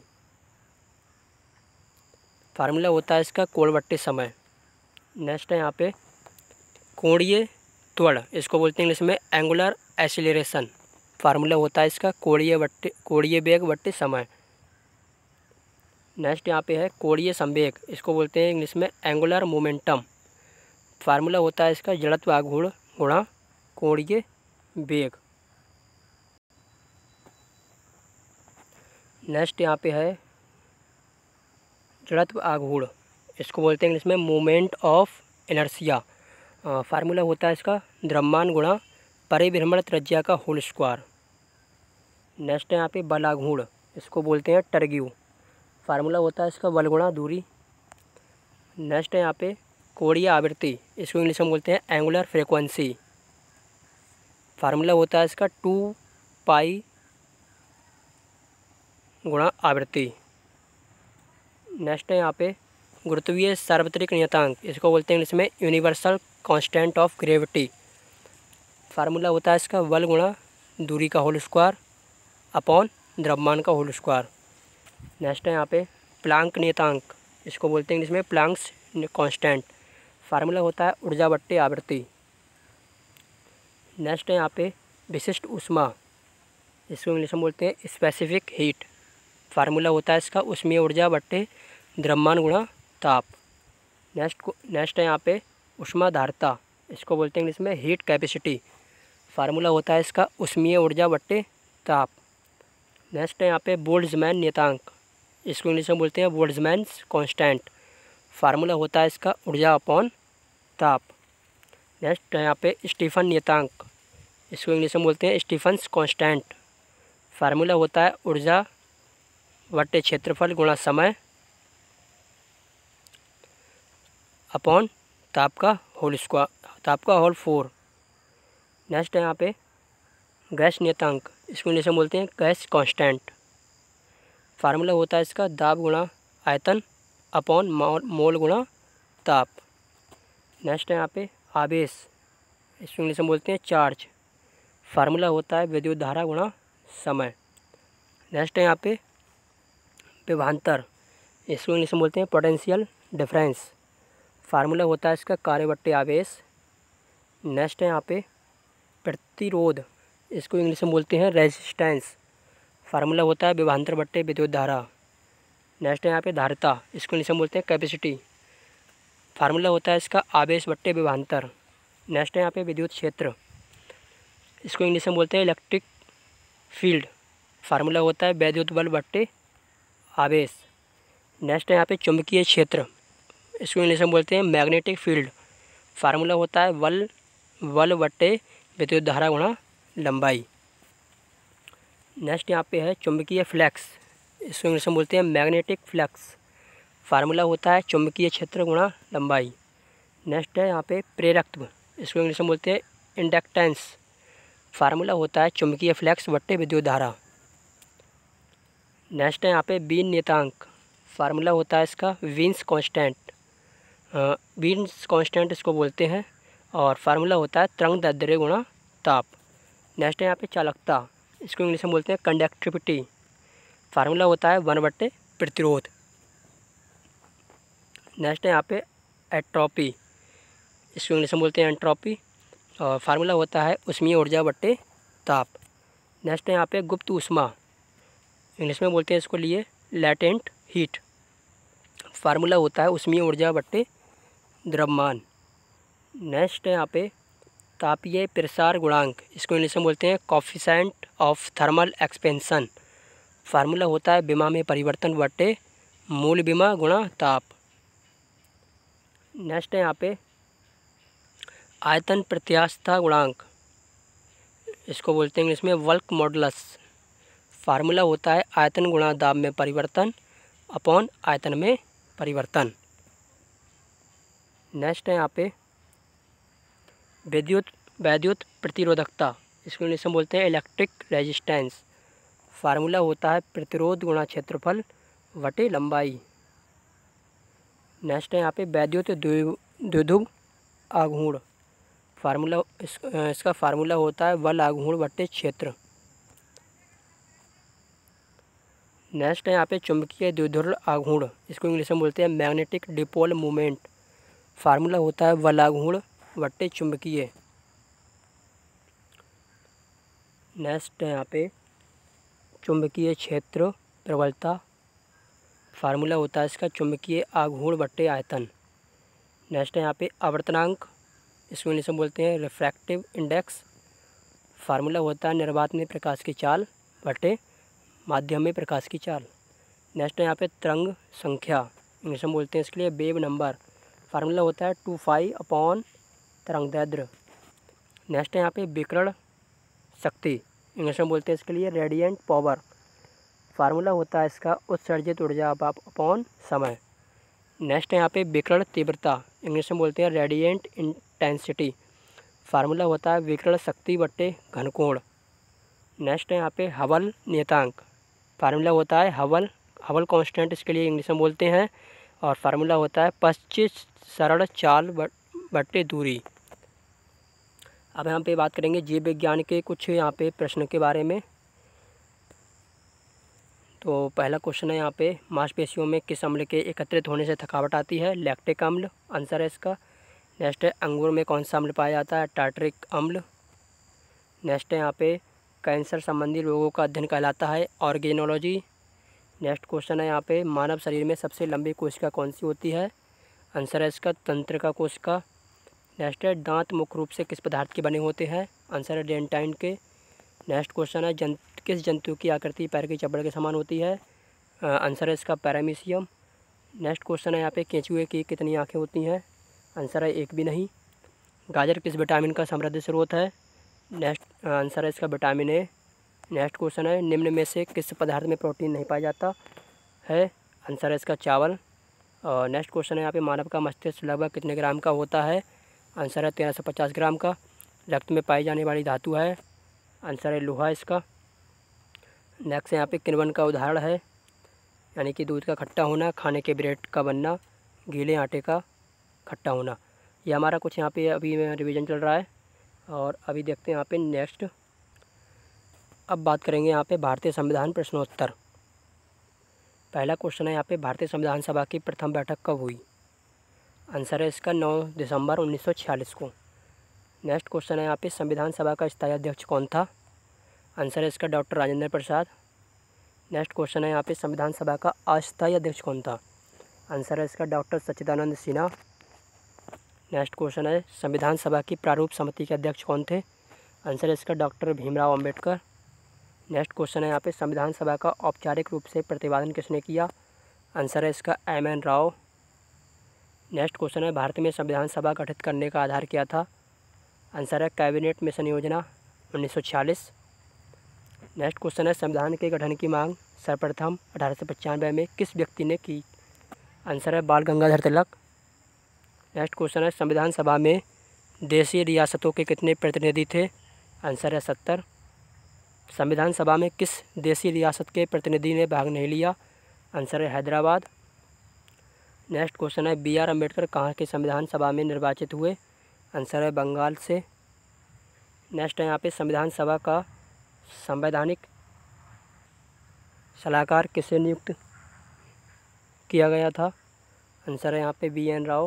A: फार्मूला होता है इसका कोण बट्टे समय। नेक्स्ट है यहाँ पे कोणीय त्वरण, इसको बोलते हैं इंग्लिश में एंगुलर एक्सीलरेशन, फार्मूला होता है इसका कोणीय वेग बट्टे समय। नेक्स्ट यहाँ पे है कोणीय संवेग, इसको बोलते हैं इंग्लिश में एंगुलर मोमेंटम, फार्मूला होता है इसका जड़त्व आघूर्ण गुणा कोणीय वेग। नेक्स्ट यहाँ पे है जड़त्व आघूर्ण, इसको बोलते हैं इंग्लिश में मोमेंट ऑफ इनर्शिया, फार्मूला होता है इसका द्रव्यमान गुणा परिभ्रमण त्रिज्या का होल स्क्वायर। नेक्स्ट है यहाँ पे बल आघूर्ण, इसको बोलते हैं टर्ग्यू, फार्मूला होता है इसका बल गुणा दूरी। नेक्स्ट है यहाँ पे कोणीय आवृत्ति, इसको इंग्लिश में बोलते हैं एंगुलर फ्रीक्वेंसी, फार्मूला होता है इसका 2 पाई गुणा आवृत्ति। नेक्स्ट है यहाँ पे गुरुत्वीय सार्वत्रिक नियतांक, इसको बोलते हैं इंग्लिश में universal constant of gravity, formula होता है इसका बल गुणा दूरी का होल स्क्वायर अपॉन द्रव्यमान का होल स्क्वायर। नेक्स्ट है यहाँ पे प्लांक नियतांक, इसको बोलते हैं इंग्लिश में प्लांक्स कांस्टेंट, फार्मूला होता है ऊर्जा बट्टे आवृत्ति। नेक्स्ट है यहाँ पे विशिष्ट ऊष्मा, इसको इंग्लिश में बोलते हैं स्पेसिफिक हीट, फार्मूला होता है इसका ऊष्मीय ऊर्जा बट्टे द्रव्यमान गुणा ताप। नेक्स्ट है यहाँ पे ऊष्माधारता, इसको बोलते हैं इंग्लिश में हीट कैपेसिटी, फार्मूला होता है इसका ऊष्मीय ऊर्जा बट्टे ताप। नेक्स्ट है यहाँ पे बोल्ट्जमैन नियतांक, इसको इंग्लिश में बोलते हैं बोल्ट्जमैन्स कांस्टेंट, फार्मूला होता है इसका ऊर्जा अपॉन ताप। नेक्स्ट है यहाँ पे स्टीफन नियतांक, इसको इंग्लिश में बोलते हैं स्टीफन्स कांस्टेंट, फार्मूला होता है ऊर्जा बट्टे क्षेत्रफल गुणा समय अपॉन ताप का होल 4। नेक्स्ट है यहाँ पे गैस नियतांक, इसको इंग्लिश में बोलते हैं गैस कांस्टेंट। फार्मूला होता है इसका दाब गुणा आयतन अपॉन मोल गुणा ताप। नेक्स्ट है यहाँ पे आवेश, इसको इंग्लिश में बोलते हैं चार्ज। फार्मूला होता है विद्युत धारा गुणा समय। नेक्स्ट है यहाँ पे विभवांतर, इसको इंग्लिश में बोलते हैं पोटेंशियल डिफरेंस। फार्मूला होता है इसका कार्य बट्टे आवेश। नेक्स्ट है यहाँ पे प्रतिरोध, इसको इंग्लिश में बोलते हैं रेजिस्टेंस। फार्मूला होता है विभवांतर बट्टे विद्युत धारा। नेक्स्ट है यहाँ पे धारिता, इसको इंग्लिश में बोलते हैं कैपेसिटी। फार्मूला होता है इसका आवेश बट्टे विभवांतर। नेक्स्ट है यहाँ पे विद्युत क्षेत्र, इसको इंग्लिश में बोलते हैं इलेक्ट्रिक फील्ड। फार्मूला होता है वैद्युत बल बट्टे आवेश। नेक्स्ट है यहाँ पे चुंबकीय क्षेत्र, इसको इंग्लिश में बोलते हैं मैग्नेटिक फील्ड। फार्मूला होता है बल बट्टे विद्युत धारा गुणा लंबाई। नेक्स्ट यहाँ पे है चुंबकीय फ्लक्स, इसको इंग्लिश में बोलते हैं मैग्नेटिक फ्लक्स। फार्मूला होता है चुंबकीय क्षेत्र गुणा लंबाई। नेक्स्ट है यहाँ पे प्रेरकत्व, इसको इंग्लिश में बोलते हैं इंडक्टेंस। फार्मूला होता है चुंबकीय फ्लक्स बट्टे विद्युत धारा। नेक्स्ट है यहाँ पे बीन नियतांक, फार्मूला होता है इसका वीन्स कांस्टेंट। वीन्स कांस्टेंट इसको बोलते हैं और फार्मूला होता है तरंग दैर्ध्य गुणा ताप। नेक्स्ट है यहाँ पे चालकता, इसको इंग्लिश में बोलते हैं कंडक्टिविटी। फार्मूला होता है 1/, प्रतिरोध। नेक्स्ट है यहाँ पे एंट्रोपी, इसको इंग्लिश में बोलते हैं एंट्रोपी और फार्मूला होता है ऊष्मीय ऊर्जा बट्टे ताप। नेक्स्ट है यहाँ पे गुप्त ऊष्मा, इंग्लिश में बोलते हैं इसको लिए लैटेंट हीट। फार्मूला होता है ऊष्मीय ऊर्जा बट्टे द्रव्यमान। नेक्स्ट है यहाँ पे तापीय प्रसार गुणांक, इसको इंग्लिश में बोलते हैं coefficient of thermal expansion. Formula होता है विमा में परिवर्तन बट्टे मूल विमा गुणा ताप। नेक्स्ट है यहाँ पे आयतन प्रत्यास्थता गुणांक, इसको बोलते हैं इंग्लिश में वर्क मॉडुलस। फार्मूला होता है आयतन गुणा दाब में परिवर्तन अपॉन आयतन में परिवर्तन। नेक्स्ट है यहाँ पे वैद्युत प्रतिरोधकता, इसको इंग्लिश में बोलते हैं इलेक्ट्रिक रेजिस्टेंस। फार्मूला होता है प्रतिरोध गुणा क्षेत्रफल बटे लंबाई। नेक्स्ट है यहाँ पे वैद्युत द्विध्रुव आघूर्ण। फार्मूला इसका फार्मूला होता है बल आघूर्ण बटे क्षेत्र। नेक्स्ट है यहाँ पे चुंबकीय द्विध्रुव आघूर्ण, इसको इंग्लिश में बोलते हैं मैग्नेटिक डिपोल मूवमेंट। फार्मूला होता है बल आघूर्ण बट्टे चुंबकीय। नेक्स्ट है यहाँ पे चुंबकीय क्षेत्र प्रबलता। फार्मूला होता है इसका चुंबकीय आघूर्ण बट्टे आयतन। नेक्स्ट है यहाँ पे आवर्तनांक, इसको इंग्लिश में बोलते हैं रिफ्रैक्टिव इंडेक्स। फार्मूला होता है निर्वात में प्रकाश की चाल बटे माध्यम में प्रकाश की चाल। नेक्स्ट है यहाँ पे तरंग संख्या, इंग्लिश में बोलते हैं इसके लिए वेव नंबर। फार्मूला होता है 2π अपॉन तरंग दैर्ध्य। नेक्स्ट है यहाँ पे विकिरण शक्ति, इंग्लिश में बोलते हैं इसके लिए रेडिएंट पावर। फार्मूला होता है इसका उत्सर्जित ऊर्जा अपॉन समय। नेक्स्ट है यहाँ पे विकिरण तीव्रता, इंग्लिश में बोलते हैं रेडिएंट इंटेंसिटी। फार्मूला होता है विकिरण शक्ति बट्टे घनकोण। नेक्स्ट है यहाँ पे हबल नियतांक, फार्मूला होता है हबल कांस्टेंट, इसके लिए इंग्लिश में बोलते हैं और फार्मूला होता है पश्चिम सरल चाल बट्टे दूरी। अब यहाँ पे बात करेंगे जीव विज्ञान के कुछ यहाँ पे प्रश्नों के बारे में। तो पहला क्वेश्चन है यहाँ पे मांसपेशियों में किस अम्ल के एकत्रित होने से थकावट आती है? लैक्टिक अम्ल आंसर है इसका। नेक्स्ट है अंगूर में कौन सा अम्ल पाया जाता है? टार्टरिक अम्ल। नेक्स्ट है यहाँ पे कैंसर संबंधी रोगों का अध्ययन कहलाता है ऑर्गेनोलॉजी। नेक्स्ट क्वेश्चन है यहाँ पे मानव शरीर में सबसे लंबी कोशिका कौन सी होती है? आंसर है इसका तंत्रिका कोशिका। नेक्स्ट है दांत मुख्य रूप से किस पदार्थ के बने होते हैं? आंसर है डेंटाइन के। नेक्स्ट क्वेश्चन है किस जंतु की आकृति पैर की चपड़ के समान होती है? आंसर है इसका पैरामीशियम। नेक्स्ट क्वेश्चन है यहाँ पे केंचुए की कितनी आँखें होती हैं? आंसर है एक भी नहीं। गाजर किस विटामिन का समृद्ध स्रोत है? नेक्स्ट आंसर है इसका विटामिन ए। नेक्स्ट क्वेश्चन है निम्न में से किस पदार्थ में प्रोटीन नहीं पाया जाता है? आंसर है इसका चावल। और नेक्स्ट क्वेश्चन है यहाँ पे मानव का मस्तिष्क लगभग कितने ग्राम का होता है? आंसर है 1350 ग्राम का। रक्त में पाई जाने वाली धातु है? आंसर है लोहा इसका। नेक्स्ट यहाँ पे किण्वन का उदाहरण है, यानी कि दूध का खट्टा होना, खाने के ब्रेड का बनना, गीले आटे का खट्टा होना। ये हमारा कुछ यहाँ पे अभी रिवीजन चल रहा है। और अभी देखते हैं यहाँ पे नेक्स्ट। अब बात करेंगे यहाँ पे भारतीय संविधान प्रश्नोत्तर। पहला क्वेश्चन है यहाँ पे, भारतीय संविधान सभा की प्रथम बैठक कब हुई? आंसर है इसका 9 दिसंबर 1946 को। नेक्स्ट क्वेश्चन है यहाँ पे, संविधान सभा का स्थायी अध्यक्ष कौन था? आंसर है इसका doctor Rajendra Prasad. Next question है यहाँ पे, संविधान सभा का अस्थायी अध्यक्ष कौन था? आंसर है इसका doctor Sachchidanand Sinha. Next question है, संविधान सभा की प्रारूप समिति के अध्यक्ष कौन थे? आंसर है इसका doctor Bhimrao Ambedkar. Next question है यहाँ पे, संविधान सभा का औपचारिक रूप से प्रतिपादन किसने किया? आंसर है इसका एम.एन. राव। नेक्स्ट क्वेश्चन है, भारत में संविधान सभा गठित करने का आधार क्या था? आंसर है कैबिनेट मिशन योजना 1946। नेक्स्ट क्वेश्चन है, संविधान के गठन की मांग सर्वप्रथम 1895 में किस व्यक्ति ने की? आंसर है बाल गंगाधर तिलक। नेक्स्ट क्वेश्चन है, संविधान सभा में देशी रियासतों के कितने प्रतिनिधि थे? आंसर है 70। संविधान सभा में किस देशी रियासत के प्रतिनिधि ने भाग नहीं लिया? आंसर है हैदराबाद। नेक्स्ट क्वेश्चन है, बी.आर. अम्बेडकर कहाँ के संविधान सभा में निर्वाचित हुए? आंसर है बंगाल से। नेक्स्ट है यहाँ पे, संविधान सभा का संवैधानिक सलाहकार किसे नियुक्त किया गया था? आंसर है यहाँ पे बी.एन. राव।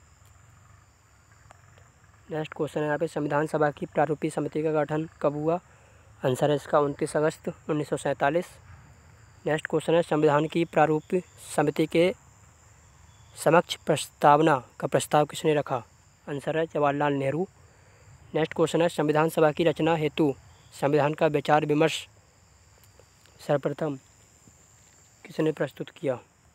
A: नेक्स्ट क्वेश्चन है यहाँ पे, संविधान सभा की प्रारूपी समिति का गठन कब हुआ? आंसर है इसका 29 अगस्त 1947। नेक्स्ट क्वेश्चन है, संविधान की प्रारूप समिति के समक्ष प्रस्तावना का प्रस्ताव किसने रखा? आंसर है जवाहरलाल नेहरू। नेक्स्ट क्वेश्चन है, संविधान सभा की रचना हेतु संविधान का विचार विमर्श सर्वप्रथम किसने प्रस्तुत किया?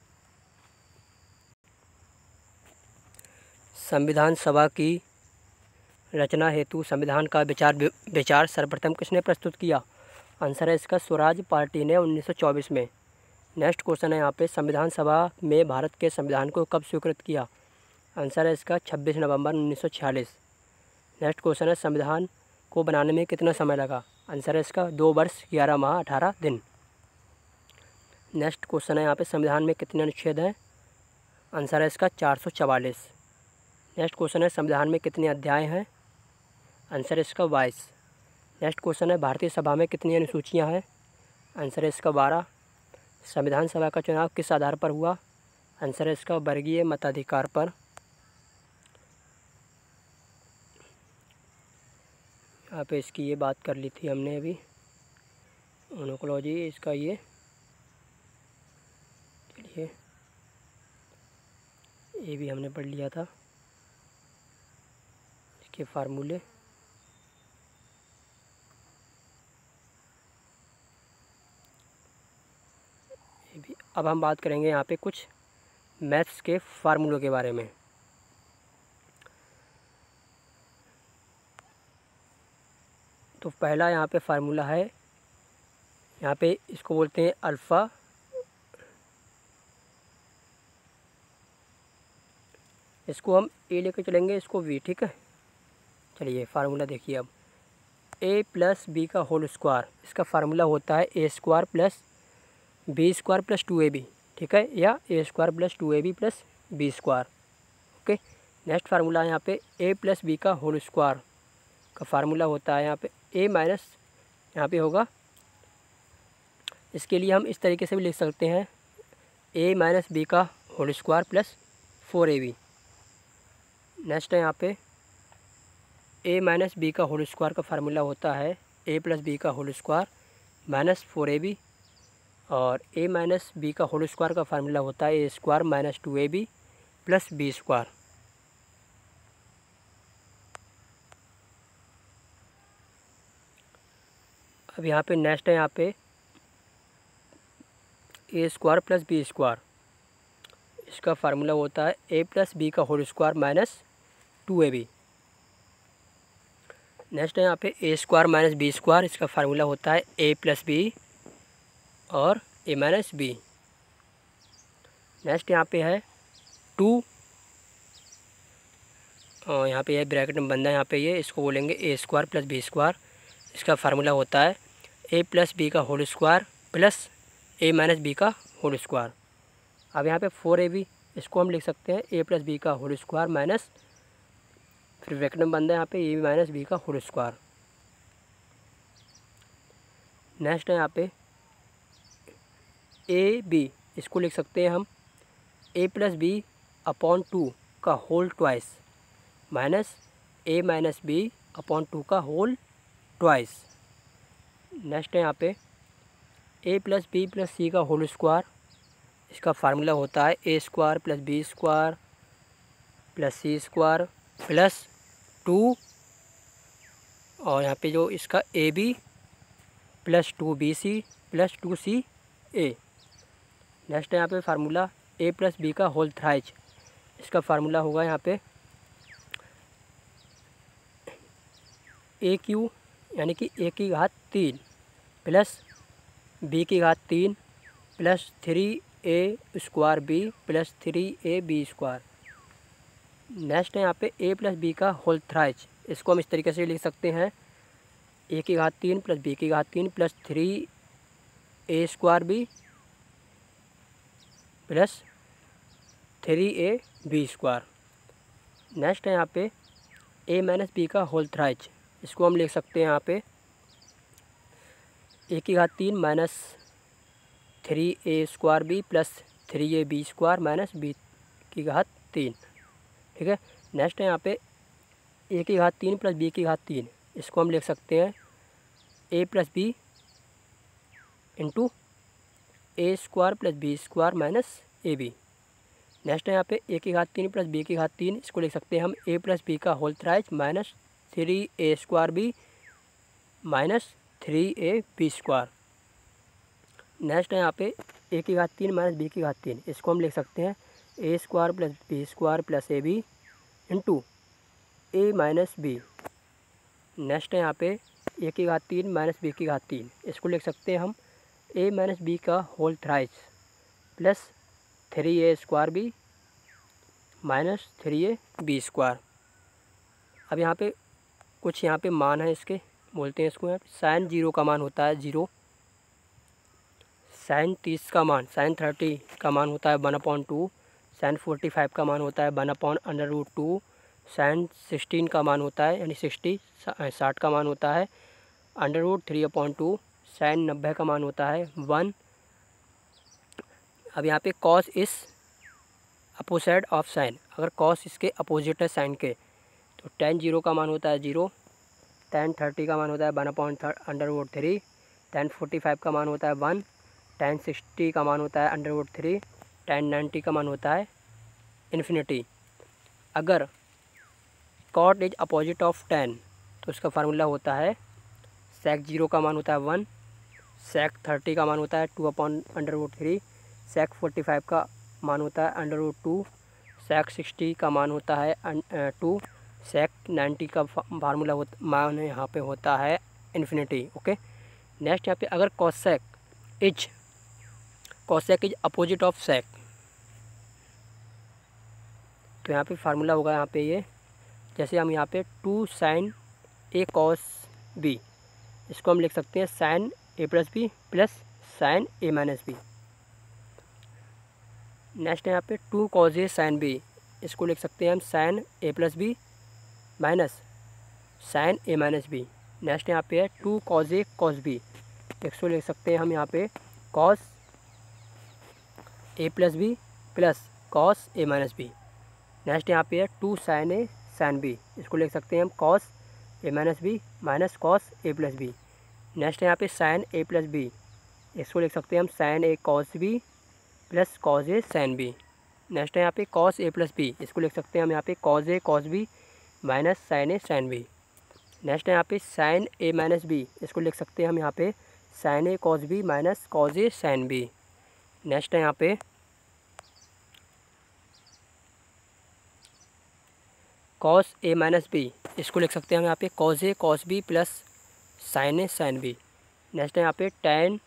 A: संविधान सभा की रचना हेतु संविधान का विचार सर्वप्रथम किसने प्रस्तुत किया? आंसर है इसका स्वराज पार्टी ने 1924 में। नेक्स्ट क्वेश्चन है यहाँ पे, संविधान सभा में भारत के संविधान को कब स्वीकृत किया? आंसर है इसका 26 नवंबर 1946। नेक्स्ट क्वेश्चन है, संविधान को बनाने में कितना समय लगा? आंसर है इसका 2 वर्ष 11 माह 18 दिन। नेक्स्ट क्वेश्चन है यहाँ पे, संविधान में कितने अनुच्छेद हैं? आंसर है इसका 444। नेक्स्ट क्वेश्चन है, संविधान में कितने अध्याय हैं? आंसर है इसका 22। नेक्स्ट क्वेश्चन है, भारतीय सभा में कितनी अनुसूचियां हैं? आंसर है इसका 12। संविधान सभा का चुनाव किस आधार पर हुआ? आंसर है इसका वर्गीय मताधिकार पर। यहाँ पे इसकी ये बात कर ली थी हमने अभी, ओनोकोलॉजी इसका ये, चलिए ये भी हमने पढ़ लिया था, इसके फार्मूले। अब हम बात करेंगे यहाँ पे कुछ मैथ्स के फार्मूलों के बारे में। तो पहला यहाँ पे फार्मूला है, यहाँ पे इसको बोलते हैं अल्फ़ा, इसको हम ए लेकर चलेंगे, इसको वी, ठीक है। चलिए फार्मूला देखिए अब, ए प्लस बी का होल स्क्वायर, इसका फार्मूला होता है A square plus B square plus 2ab, ठीक है, या A square plus 2ab plus B square. Okay, next formula है यहाँ पे, ए प्लस बी का होल स्क्वायर का फार्मूला होता है यहाँ पे ए माइनस, यहाँ पे होगा, इसके लिए हम इस तरीके से भी लिख सकते हैं, ए माइनस बी का whole square plus 4ab। Next है यहाँ पे, ए माइनस बी का होल स्क्वायर का फार्मूला होता है ए प्लस बी का होल स्क्वायर माइनस 4ab, और ए माइनस बी का होल स्क्वायर का फार्मूला होता है A square minus 2ab plus B square. अब यहाँ पे नेक्स्ट है यहाँ पे A square plus B square, इसका फार्मूला होता है ए प्लस बी का whole square minus 2ab। Next है यहाँ पे A square minus B square, इसका फार्मूला होता है ए प्लस बी और ए माइनस बी। नेक्स्ट यहाँ पे है 2 यहाँ पे ये ब्रैकेट में बंदा है, यहाँ पे ये इसको बोलेंगे A square plus B square. इसका फार्मूला होता है ए प्लस बी का whole square plus A minus B का होल स्क्वायर। अब यहाँ पे 4ab इसको हम लिख सकते हैं ए प्लस बी का होल स्क्वायर माइनस, फिर ब्रैकेट में बंदा है यहाँ पे ए माइनस बी का होल स्क्वायर। नेक्स्ट है यहाँ पे ए बी, इसको लिख सकते हैं हम ए प्लस बी अपॉन 2 का whole twice minus A minus B upon 2 का होल ट्वाइस। नेक्स्ट है यहाँ पे A plus B plus C का होल स्क्वायर। इसका फार्मूला होता है A square plus B square plus C square plus 2, और यहाँ पे जो इसका A B plus 2bc plus 2ca। Next है यहाँ पे फार्मूला ए प्लस बी का होल थ्राइज। इसका फार्मूला होगा यहाँ पे ए क्यू यानी कि ए की घात 3 प्लस बी की घात 3 plus 3a square B plus 3ab square. Next है यहाँ पे ए प्लस बी का होल थ्राइज। इसको हम इस तरीके से लिख सकते हैं ए की घात 3 प्लस बी की घात 3 plus 3a square B plus 3ab square. Next है यहाँ पे ए माइनस बी का होल थ्राइज। इसको हम लिख सकते हैं यहाँ पे ए की घात 3 minus 3a square B plus 3ab square minus B की घात 3। ठीक है। नेक्स्ट है यहाँ पे ए की घात 3 प्लस बी की घात 3। इसको हम लिख सकते हैं A plus B into A square plus B square minus A B. Next है यहाँ पे ए की घात 3 प्लस बी की घात 3। इसको लिख सकते हैं हम ए प्लस बी का whole thrice minus 3a square B minus 3ab square. Next है यहाँ पे ए की घात 3 माइनस बी की घात 3। इसको हम लिख सकते हैं A square plus B square plus A B into A minus B. Next है यहाँ पे ए की घात 3 माइनस बी की घात 3। इसको लिख सकते हैं हम ए माइनस बी का whole thrice plus 3a square B minus 3ab square. अब यहाँ पे कुछ यहाँ पे मान है इसके, बोलते हैं इसको यहाँ पे साइन 0 का मान होता है 0, साइन 30 का मान, साइन 30 का मान होता है 1/2, साइन 45 का मान होता है 1/√2, साइन 16 का मान होता है यानी 60 का मान होता है √3/2, साइन 90 का मान होता है 1। अब यहाँ पे cos is opposite of sine, अगर कॉस इसके अपोजिट है साइन के तो tan 0 का मान होता है 0, tan 30 का मान होता है 1/√3, tan 45 का मान होता है 1, tan 60 का मान होता है √3, tan 90 का मान होता है इन्फिनिटी। अगर cot is opposite of tan तो इसका फार्मूला होता है sec 0 का मान होता है 1, sec 30 का मान होता है 2/√3, sec 45 का मान होता है √2, sec 60 का मान होता है 2, sec 90 का फार्मूला मान यहाँ पे होता है इन्फिनिटी। ओके। नेक्स्ट यहाँ पे अगर cosec is opposite of sec तो यहाँ पे फार्मूला होगा यहाँ पे ये, जैसे हम यहाँ पे 2 sin a cos b, इसको हम लिख सकते हैं sin a plus B plus sin a minus B. Next है यहाँ पे 2 cos a sin b, इसको लिख सकते हैं हम sin a plus B minus sin a minus B. Next यहाँ पे है 2 cos a cos b, इसको लिख सकते हैं हम यहाँ पे cos a plus B plus cos a minus B. Next यहाँ पे है 2 sin a sin b, इसको लिख सकते हैं हम cos a minus B minus cos a plus B. Next यहाँ पे sin a प्लस बी, इसको लिख सकते हैं हम sin a cos b plus cos a sin b। Next है यहाँ पे cos a प्लस बी, इसको लिख सकते हैं हम यहाँ पे cos a cos b minus sin a sin b। Next है यहाँ पे sin a माइनस b, इसको लिख सकते हैं हम यहाँ पे sin a cos b minus cos a sin b। Next है यहाँ पे cos a माइनस b, इसको लिख सकते हैं हम यहाँ पे cos a cos b plus sin a sin b। Next है यहाँ पे tan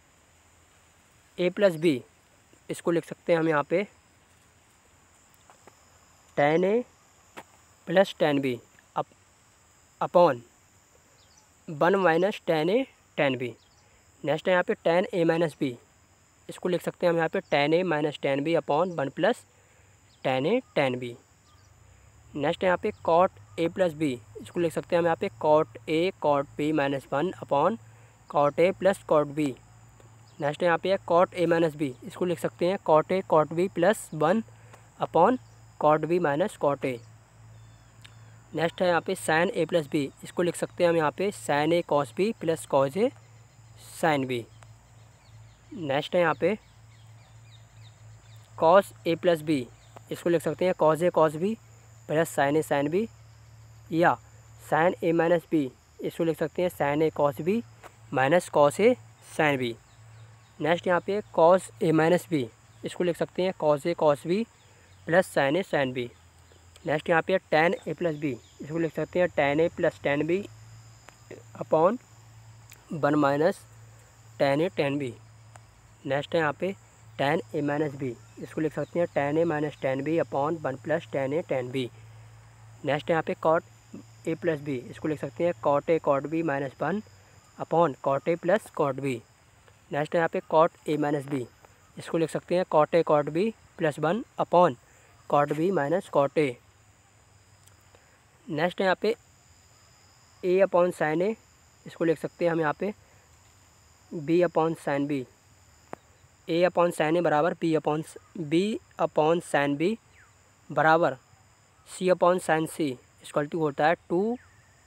A: a प्लस b, इसको लिख सकते हैं हम यहाँ पे tan a plus tan b upon 1 minus tan a tan b। Next है यहाँ पे tan a माइनस b, इसको लिख सकते हैं हम यहाँ पे tan a minus tan b upon 1 plus tan a tan b। Next है यहाँ पे cot a प्लस b, इसको लिख सकते हैं हम यहाँ पे cot a cot b minus 1 upon cot a plus cot b। Next है यहाँ पे cot a माइनस b, इसको लिख सकते हैं cot a cot b plus 1 upon cot b minus cot a। Next है यहाँ पे sin a प्लस b, इसको लिख सकते हैं हम यहाँ पे sin a cos b plus cos a sin b। Next है यहाँ पे cos a प्लस b, इसको लिख सकते हैं cos a cos b plus sin a sin b, या sin a माइनस b, इसको लिख सकते हैं sin a cos b minus cos a sin b। Next यहाँ पे cos a माइनस b, इसको लिख सकते हैं cos a cos b plus sin a sin b। Next यहाँ पे tan a प्लस b, इसको लिख सकते हैं tan a plus tan b upon 1 minus tan a tan b। Next है यहाँ पे tan a माइनस b, इसको लिख सकते हैं tan a minus tan b upon 1 plus tan a tan b। Next है यहाँ पे cot a प्लस b, इसको लिख सकते हैं cot a cot b minus 1 upon cot a plus cot b। Next है यहाँ पे cot a माइनस b, इसको लिख सकते हैं cot a cot b plus 1 upon cot b minus cot a। Next है यहाँ पे a अपॉन sin a, इसको लिख सकते हैं हम यहाँ पे b upon sin b। a upon sin a बराबर b अपॉन sin b बराबर c upon sin c equal to होता है 2r।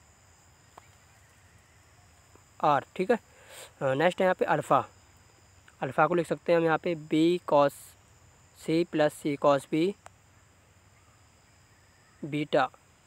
A: ठीक है। नेक्स्ट है यहाँ पे अल्फ़ा को लिख सकते हैं हम यहाँ पे b cos c plus c cos b beta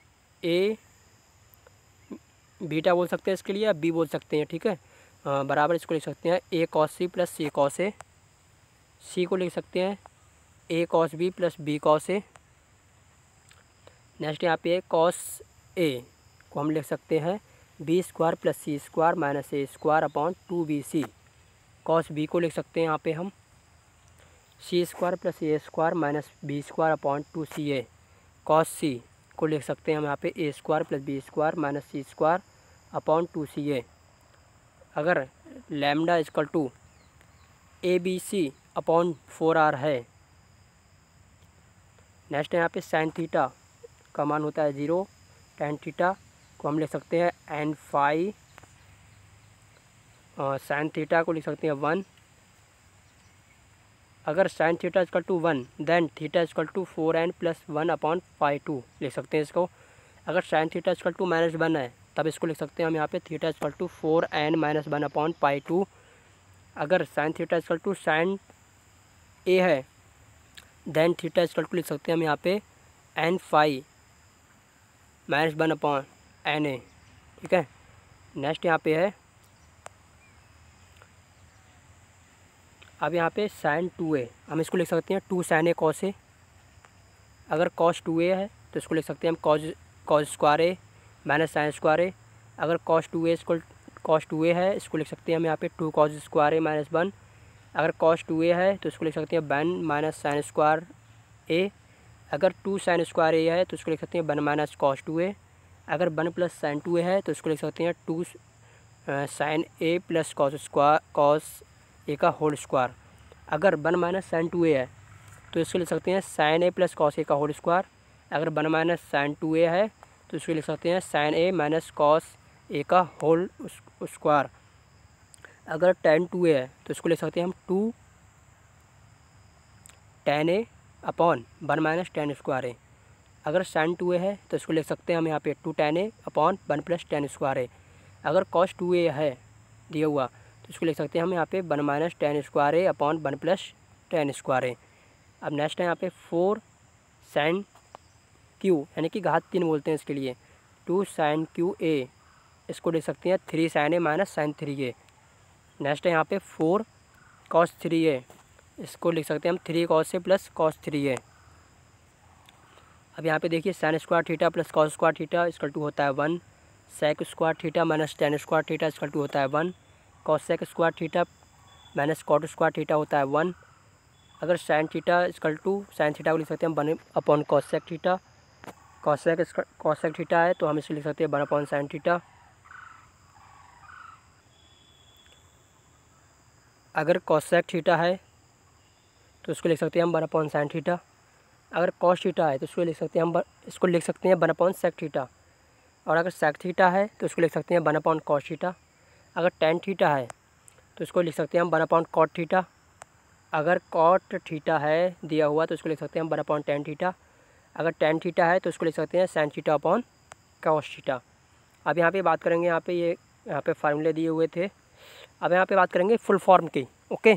A: beta बोल सकते हैं इसके लिए, या b बोल सकते हैं। ठीक है। बराबर इसको लिख सकते हैं a cos c plus c cos a, c को लिख सकते हैं a cos b plus b cos a। Next यहाँ पे cos a को हम लिख सकते हैं b square plus c square minus a square upon 2bc। cos b को लिख सकते हैं यहाँ पे हम c square plus a square minus b square upon 2ca। cos c को लिख सकते हैं हम यहाँ पे a square plus b square minus c square upon 2ca। अगर lambda equal to ABC upon 4r है। नेक्स्ट यहाँ पे साइन थीटा का मान होता है 0, tan थीटा को हम लिख सकते हैं n फाई, साइन थीटा को लिख सकते हैं 1। अगर sine theta equal to 1 then theta equal to 4n plus 1 upon phi 2 लिख सकते हैं इसको। अगर sine theta equal to minus 1 है तब इसको लिख सकते हैं हम यहाँ पे theta equal to 4n minus 1 upon pi 2। अगर sine theta equal to sine A है देन थीटा इक्वल टू लिख सकते हैं हम यहाँ पे n phi minus 1 upon N A. ठीक है। नेक्स्ट यहाँ पे है अब यहाँ पे साइन 2a, हम इसको लिख सकते हैं 2 साइन ए कॉस ए। अगर कॉस 2a है तो इसको लिख सकते हैं हम cos square A minus sine square A. अगर कॉस 2a है इसको लिख सकते हैं हम यहाँ पे 2 कॉस स्क्वायर ए माइनस 1। अगर कॉस 2a है तो इसको लिख सकते हैं 1 माइनस साइन स्क्वायर ए। अगर 2 साइन स्क्वायर ए है तो इसको लिख सकते हैं 1 माइनस कॉस 2a। अगर 1 प्लस साइन 2a है तो इसको लिख सकते हैं 2 sine A plus cos A का होल स्क्वायर। अगर 1 माइनस साइन 2a है तो इसको लिख सकते हैं sine A plus cos A का होल स्क्वायर। अगर 1 माइनस साइन 2a है तो इसको लिख सकते हैं sine A minus cos A का होल स्क्वायर। अगर tan 2a है तो इसको लिख सकते हैं हम 2 tan a upon 1 minus tan square A. अगर sin 2a है तो इसको लिख सकते हैं हम यहाँ पे 2 tan a upon 1 plus tan square A. अगर cos 2a है दिया हुआ तो इसको लिख सकते हैं हम यहाँ पे 1 minus tan square A upon 1 plus tan square A. अब नेक्स्ट है यहाँ पे 4 sin q, यानी कि घात 3 बोलते हैं इसके लिए, 2 sin q a, इसको लिख सकते हैं 3 sin a minus sin 3a। Next है यहाँ पे 4 cos 3a, इसको लिख सकते हैं हम 3 cos a plus cos 3a। अब यहाँ पे देखिए sine square theta plus cos square theta equal to होता है 1, sec square theta minus tan square theta equal to होता है 1, cosec square theta minus cot square theta होता है 1। अगर sine theta equal to sine theta को लिख सकते हैं 1 upon cosec theta. Cosec theta है तो हम इसको लिख सकते हैं 1/sin थीटा। अगर कॉसेक थीटा है तो इसको लिख सकते हैं हम 1/sin थीटा। अगर कॉस थीटा है तो इसको लिख सकते हैं हम 1/sec थीटा। और अगर सेक थीटा है तो इसको लिख सकते हैं 1/cos थीटा। अगर टेन थीटा है तो इसको लिख सकते हैं हम 1/cot थीटा। अगर कॉट थीटा है दिया हुआ तो इसको लिख सकते हैं हम 1/tan थीटा। अगर टेन थीटा है तो इसको लिख सकते हैं sin theta upon cos theta. अब यहाँ पे बात करेंगे, यहाँ पे फार्मूले दिए हुए थे। अब यहाँ पे बात करेंगे फुल फॉर्म की। ओके,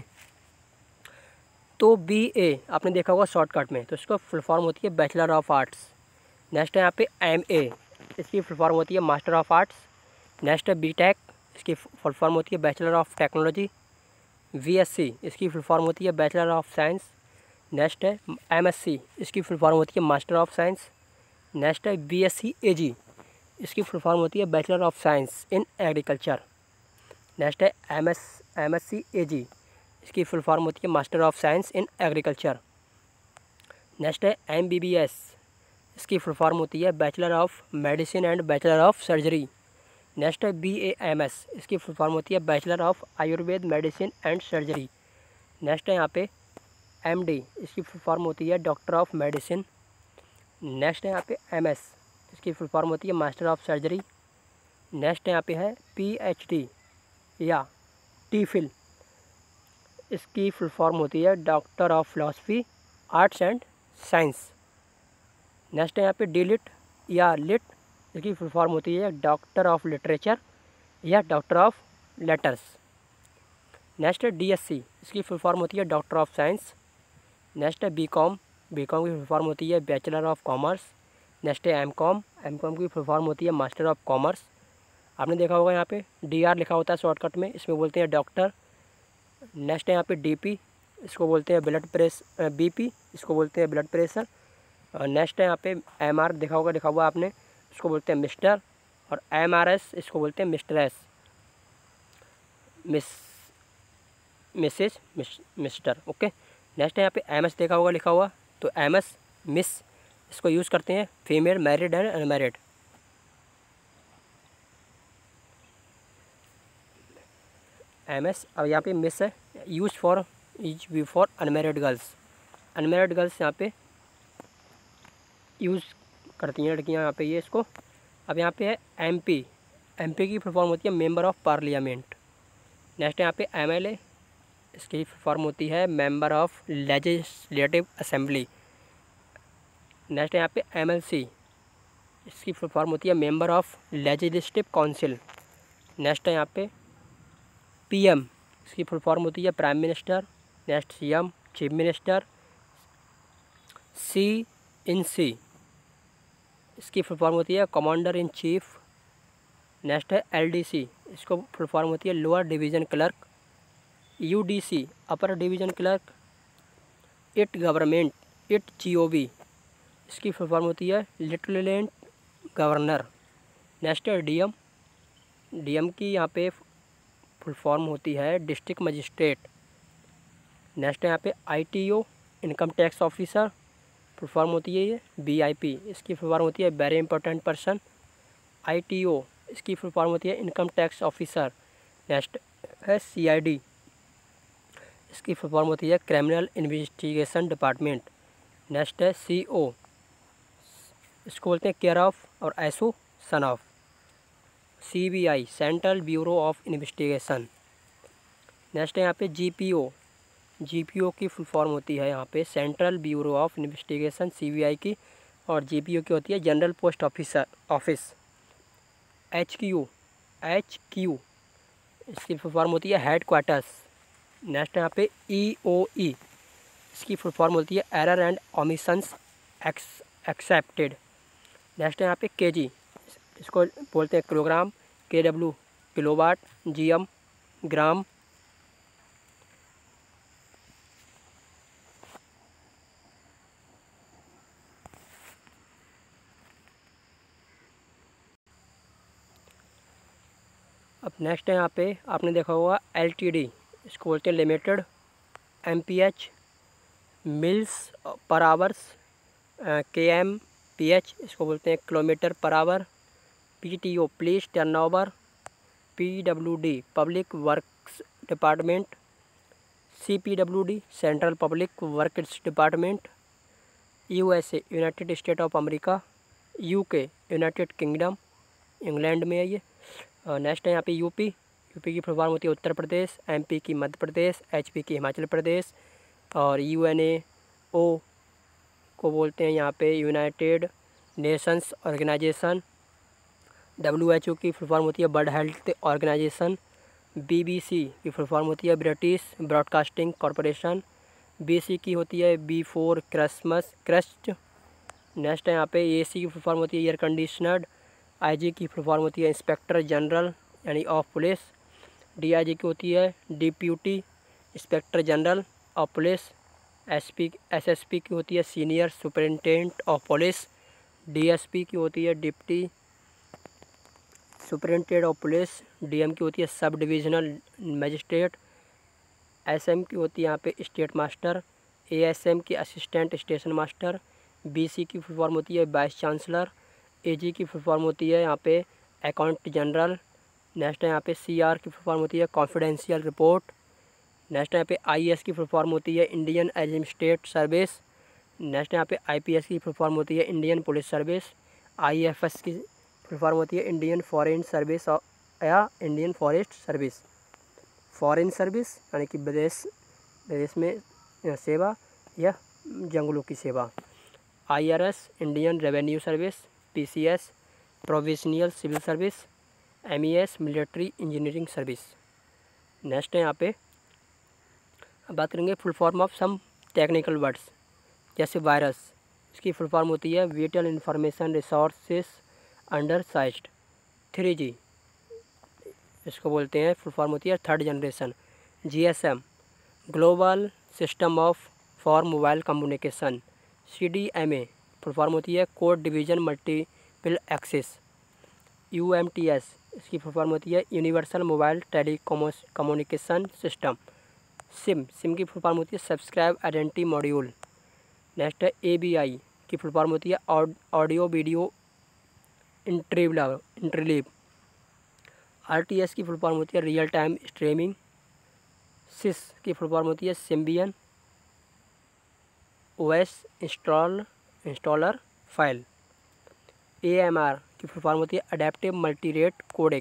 A: तो BA आपने देखा होगा शॉर्टकट में, तो इसको फुल फॉर्म होती है बैचलर ऑफ आर्ट्स। नेक्स्ट है यहाँ पे MA, इसकी फुल फॉर्म होती है मास्टर ऑफ आर्ट्स। नेक्स्ट है BTech, इसकी फुल फॉर्म होती है बैचलर ऑफ टेक्नोलॉजी। VSc, इसकी फुल फॉर्म होती है बैचलर ऑफ साइंस। नेक्स्ट है MSc, इसकी फुल फॉर्म होती है मास्टर ऑफ साइंस। नेक्स्ट है BSc AG, इसकी फुल फॉर्म होती है bachelor of science in agriculture. Next है MSc AG, इसकी फुल फॉर्म होती है master of science in agriculture. Next है MBBS, इसकी फुल फॉर्म होती है bachelor of medicine and bachelor of surgery. Next है BAMS, इसकी फुल फॉर्म होती है bachelor of Ayurveda medicine and surgery. Next है यहाँ पे MD, इसकी फुल फॉर्म होती है डॉक्टर ऑफ मेडिसिन। नेक्स्ट है यहाँ पे MS, इसकी फुल फॉर्म होती है मास्टर ऑफ सर्जरी। नेक्स्ट यहाँ पे है PhD या TPhil, इसकी फुल फॉर्म होती है doctor of philosophy arts and science. Next है यहाँ पे DLit या लिट, इसकी फुल फॉर्म होती है डॉक्टर ऑफ लिटरेचर या डॉक्टर ऑफ लेटर्स। नेक्स्ट है DSc, इसकी फुल फॉर्म होती है डॉक्टर ऑफ साइंस। नेक्स्ट है BCom की फुल फॉर्म होती है बैचलर ऑफ कॉमर्स। नेक्स्ट है MCom की फुल फॉर्म होती है मास्टर ऑफ कॉमर्स। आपने देखा होगा यहाँ पे DR लिखा होता है शॉर्टकट में, इसमें बोलते हैं डॉक्टर। नेक्स्ट है यहाँ पे DP, इसको बोलते हैं BP, इसको बोलते हैं ब्लड प्रेशर। और नेक्स्ट है यहाँ पे MR लिखा हुआ आपने, इसको बोलते हैं मिस्टर। और MRS, इसको बोलते हैं mister S, missus, mister. Okay, next है यहाँ पे MS लिखा हुआ, तो MS मिस, इसको यूज़ करते हैं female married and unmarried. MS, अब यहाँ पे मिस है, use for unmarried girls. Unmarried girls यहाँ पे यूज़ करती हैं लड़कियाँ यहाँ पे ये इसको। अब यहाँ पे है MP की फुल फॉर्म होती है मेंबर ऑफ पार्लियामेंट। नेक्स्ट है यहाँ पे MLA, इसकी फुल फॉर्म होती है member of legislative assembly. Next है यहाँ पे MLC, इसकी फुल फॉर्म होती है member of legislative council. Next है यहाँ पे PM, इसकी फुल फॉर्म होती है prime minister. Next CM, chief minister. CNC, इसकी फुल फॉर्म होती है कमांडर इन चीफ। नेक्स्ट है LDC, इसको फुल फॉर्म होती है lower division clerk. UDC, upper division clerk. It GOV, इसकी फुल फॉर्म होती है लेफ्टिनेंट गवर्नर। नेक्स्ट है DM की यहाँ पे फुल फॉर्म होती है डिस्ट्रिक्ट मजिस्ट्रेट। नेक्स्ट है यहाँ पे ITO, income tax officer, full form होती है ये BIP, इसकी फुल फॉर्म होती है वेरी इंपॉर्टेंट पर्सन। ITO, इसकी फुल फॉर्म होती है इनकम टैक्स ऑफिसर। नेक्स्ट है CID, इसकी फुल फॉर्म होती है क्रिमिनल इन्वेस्टिगेशन डिपार्टमेंट। नेक्स्ट है CO, इसको बोलते हैं केयर ऑफ और SO son of. CBI, central bureau of investigation. Next है यहाँ पे GPO की फुल फॉर्म होती है यहाँ पे central bureau of investigation CBI की, और GPO की होती है जनरल पोस्ट ऑफिस। HQ, इसकी फुल फॉर्म होती है हेड क्वार्टर्स। नेक्स्ट यहाँ पे EOE, इसकी फुल फॉर्म होती है error and omissions excepted. Next है यहाँ पे KG, इसको बोलते हैं kilogram. KW, kilowatt. GM, gram. अब नेक्स्ट है यहाँ पे आपने देखा होगा LTD, इसको बोलते हैं limited. MPH, mills per hours. KM, PH इसको बोलते हैं kilometre per hour. PTO police turnover. PWD public works department. CPWD central public works department. USA united state of America. UK united kingdom, England में है ये। Next है यहाँ पे UP की फुल फॉर्म होती है उत्तर प्रदेश। MP की मध्य प्रदेश। HP की हिमाचल प्रदेश। और UNAO को बोलते हैं यहाँ पे यूनाइटेड नेशंस ऑर्गेनाइजेशन। WHO की फुल फॉर्म होती है वर्ल्ड हेल्थ ऑर्गेनाइजेशन। BBC की फुल फॉर्म होती है ब्रिटिश ब्रॉडकास्टिंग कॉरपोरेशन। BC की होती है बिफोर क्रस्ट। नेक्स्ट है यहाँ पे AC की फुल फॉर्म होती है एयर कंडीशनर्ड। IG की फुल फॉर्म होती है इंस्पेक्टर जनरल यानी ऑफ पुलिस। DIG की होती है deputy inspector general of police. SSP की होती है senior superintendent of police. DSP की होती है deputy superintendent of police. DM की होती है सब डिविजनल मजिस्ट्रेट। SM की होती है यहाँ पे स्टेट मास्टर। ASM की असिस्टेंट स्टेशन मास्टर। BC की फुल फॉर्म होती है वाइस चांसलर। AG की फुल फॉर्म होती है यहाँ पे अकाउंट जनरल। नेक्स्ट है यहाँ पे CR की फुल फॉर्म होती है कॉन्फिडेंशियल रिपोर्ट। नेक्स्ट यहाँ पे IAS की फुल फॉर्म होती है इंडियन एडमिनिस्ट्रेट सर्विस। नेक्स्ट यहाँ पे IPS की फुल फॉर्म होती है इंडियन पुलिस सर्विस। IFS की फुल फॉर्म होती है इंडियन फॉरेन सर्विस या Indian forest service. Foreign service यानी कि विदेश में सेवा या जंगलों की सेवा। IRS Indian revenue service. PCS provisional civil service. MES military engineering service. Next है यहाँ पे अब बात करेंगे full form of some technical words जैसे वायरस। इसकी फुल फॉर्म होती है vital information resources under sized. 3G इसको बोलते हैं फुल फॉर्म होती है third generation. GSM global system of for mobile communication. CDMA full form होती है code division multiple access. UMTS इसकी फुल फॉर्म होती है universal mobile telecommunication system. SIM की फुल फॉर्म होती है सब्सक्राइब आइडेंटिटी मॉड्यूल। नेक्स्ट है ABI की फुल फॉर्म होती है ऑडियो वीडियो इंटरलीव। RTS की फुल फॉर्म होती है रियल टाइम स्ट्रीमिंग। SIS की फुल फॉर्म होती है Symbian OS installer file. AMR की फुल फॉर्म होती है अडेप्टिव मल्टीरेट कोडेक।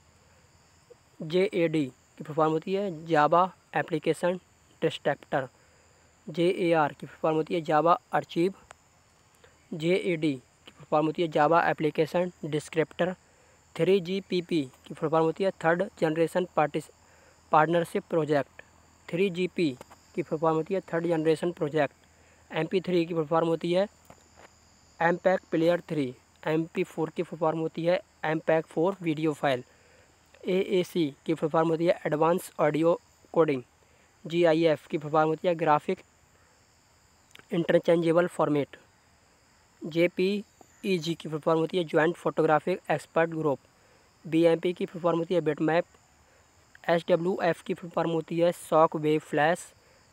A: JAD की फुल फॉर्म होती है जावा एप्लीकेशन डिस्ट्रक्टर। JAR की फुल फॉर्म होती है जावा आर्चिव। JAD की फुल फॉर्म होती है जावा एप्लीकेशन डिस्क्रिप्टर। 3GPP की फुल फॉर्म होती है third generation partnership project. 3GP की फुल फॉर्म होती है थर्ड जनरेशन प्रोजेक्ट। MP3 की फुल फॉर्म होती है MPEG प्लेयर 3। MP4 की फुल फॉर्म होती है MPEG 4 वीडियो फाइल। AAC की फुल फॉर्म होती है एडवांस ऑडियो कोडिंग। GIF की फुल फॉर्म होती है ग्राफिक इंटरचेंजेबल फॉर्मेट। JPEG की फुल फॉर्म होती है joint photographic expert group. BMP की फुल फॉर्म होती है बिटमैप। SWF की फुल फॉर्म होती है शॉक वेव फ्लैश।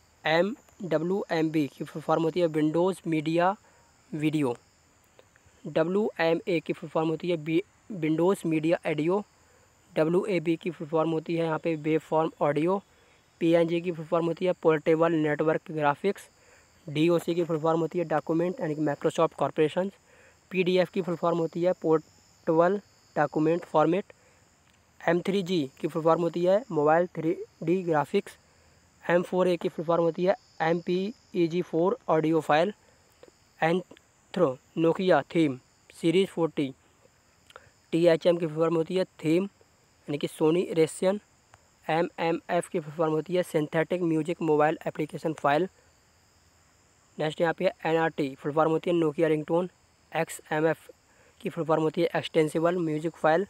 A: MWMB की फुल फॉर्म होती है विंडोज़ मीडिया वीडियो। WMA की फुल फॉर्म होती है विंडोज़ मीडिया ऑडियो। WAV की फुल फॉर्म होती है यहाँ पे वेब फॉर्म ऑडियो। PNG की फुल फॉर्म होती है पोर्टेबल नेटवर्क ग्राफिक्स। DOC की फुल फॉर्म होती है डॉक्यूमेंट यानी कि माइक्रोसॉफ्ट कॉर्पोरेशन। PDF की फुल फॉर्म होती है पोर्टेबल डॉक्यूमेंट फॉर्मेट। M3G की फुल फॉर्म होती है मोबाइल 3D ग्राफिक्स। M4A की फुल फॉर्म होती है MPEG-4 ऑडियो फाइल। एंथ्रो नोकिया थीम सीरीज 40। THM की फुल फॉर्म होती है थीम यानी कि सोनी रेसियन। MMF की फुल फॉर्म होती है synthetic music mobile application file. Next यहाँ पे NRT फुल फॉर्म होती है नोकिया रिंगटोन। XMF की फुल फॉर्म होती है एक्सटेंसिबल म्यूजिक फाइल।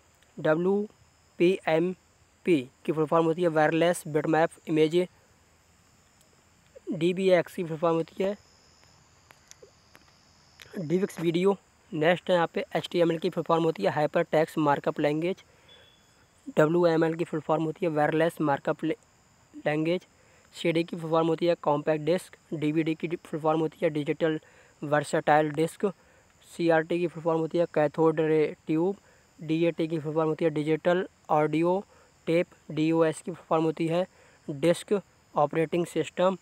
A: WPMP की फुल फॉर्म होती है वायरलेस बिटमैप इमेज। DBX की फुल फॉर्म होती है DivX वीडियो। नेक्स्ट है यहाँ पे HTML की फुल फॉर्म होती है hyper text markup language. WML की फुल फॉर्म होती है वायरलेस मार्कअप लैंग्वेज। CD की फुल फॉर्म होती है कॉम्पैक्ट डिस्क। DVD की फुल फॉर्म होती है डिजिटल वर्सटाइल डिस्क। CRT की फुल फॉर्म होती है कैथोड रे ट्यूब। DAT की फुल फॉर्म होती है डिजिटल ऑडियो टेप। DOS की फुल फॉर्म होती है डिस्क ऑपरेटिंग सिस्टम।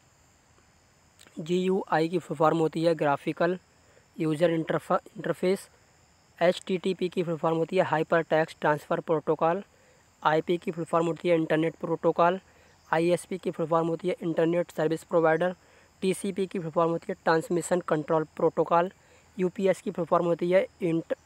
A: GUI की फुल फॉर्म होती है ग्राफिकल यूज़र इंटरफेस। HTTP की फुल फॉर्म होती है hyper text transfer protocol. IP की फुल फॉर्म होती है इंटरनेट प्रोटोकॉल। ISP की फुल फॉर्म होती है इंटरनेट सर्विस प्रोवाइडर। TCP की फुल फॉर्म होती है ट्रांसमिशन कंट्रोल प्रोटोकॉल। UPS की फुल फॉर्म होती है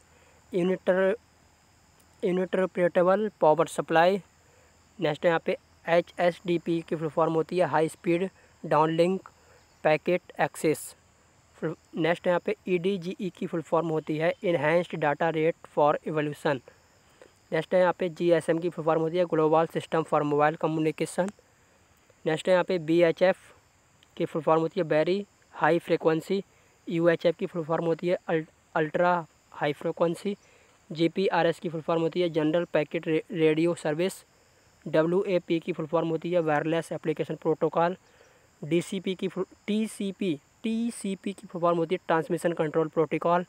A: इनइंटरप्रेटेबल पावर सप्लाई। नेक्स्ट यहाँ पे HSDP की फुल फॉर्म होती है high speed downlink packet access. Next यहाँ पे EDGE की फुल फॉर्म होती है enhanced data rate for evolution. Next है यहाँ पे GSM की फुल फॉर्म होती है global system for mobile communication. Next है यहाँ पे BHF की फुल फॉर्म होती है वेरी हाई फ्रिक्वेंसी। UHF की फुल फॉर्म होती है अल्ट्रा हाई फ्रिक्वेंसी। GPRS की फुल फॉर्म होती है general packet radio service. WAP की फुल फॉर्म होती है वायरलेस एप्लीकेशन प्रोटोकॉल। TCP की फुल फॉर्म होती है ट्रांसमिशन कंट्रोल प्रोटोकॉल।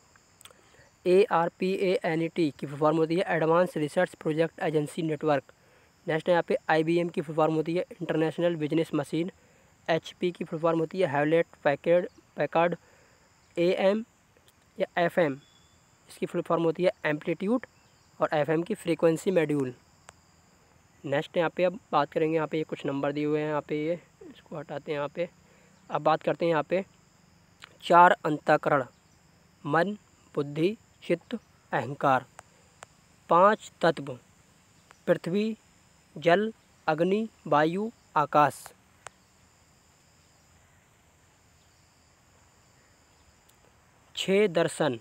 A: ARPANET की फुल फॉर्म होती है advance research project agency network. Next है यहाँ पे IBM की फुल फॉर्म होती है इंटरनेशनल बिजनेस मशीन। HP की फुल फॉर्म होती है हैवलेट पैकर्ड। AM या FM इसकी फुल फॉर्म होती है एम्पलीट्यूड और FM की फ्रीक्वेंसी मॉड्यूल। नेक्स्ट यहाँ पे अब बात करेंगे, यहाँ पे ये कुछ नंबर दिए हुए हैं, यहाँ पे ये इसको हटाते हैं। यहाँ पे अब बात करते हैं यहाँ पे 4 अंतःकरण मन बुद्धि चित्त अहंकार। 5 तत्व पृथ्वी जल अग्नि वायु आकाश। 6 दर्शन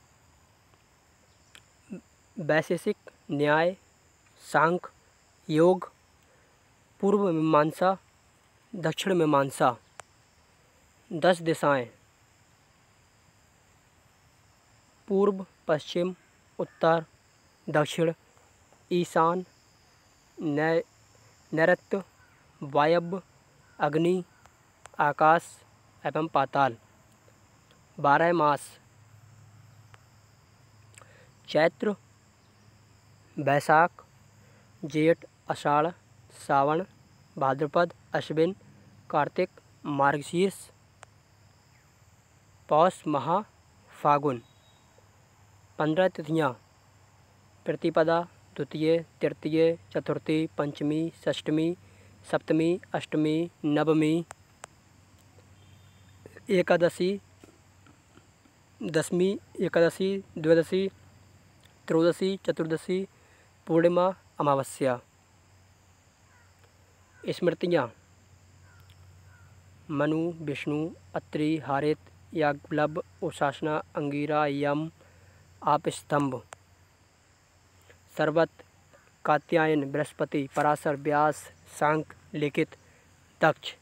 A: वैशेषिक न्याय सांख्य योग पूर्व मीमांसा दक्षिण मीमांसा। 10 दिशाएं पूर्व पश्चिम उत्तर दक्षिण ईशान नैऋत्य वायव्य अग्नि आकाश एवं पाताल। 12 मास चैत्र बैसाख जेठ आषाढ़ सावन भाद्रपद अश्विन कार्तिक मार्गशीर्ष पौष महा फागुन। 15 तिथियाँ प्रतिपदा द्वितीय तृतीय चतुर्थी पंचमी षष्ठमी सप्तमी अष्टमी नवमी एकादशी दशमी एकादशी द्वादशी त्रयोदशी चतुर्दशी पूर्णिमा अमावस्या। स्मृतियाँ मनु विष्णु अत्रि हारित याज्ञवल्क्य उशासना अंगिरा यम आपस्तंभ सर्वत कात्यायन बृहस्पति पराशर व्यास सांख्य लिखित दक्ष।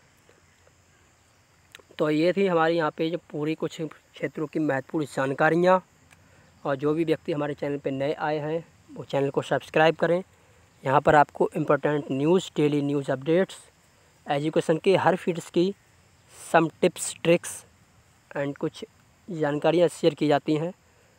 A: तो ये थी हमारी यहाँ पे जो पूरी कुछ क्षेत्रों की महत्वपूर्ण जानकारियाँ। और जो भी व्यक्ति हमारे चैनल पे नए आए हैं वो चैनल को सब्सक्राइब करें। यहाँ पर आपको important news daily news updates education के हर फील्ड्स की सम टिप्स ट्रिक्स एंड कुछ जानकारियाँ शेयर की जाती हैं।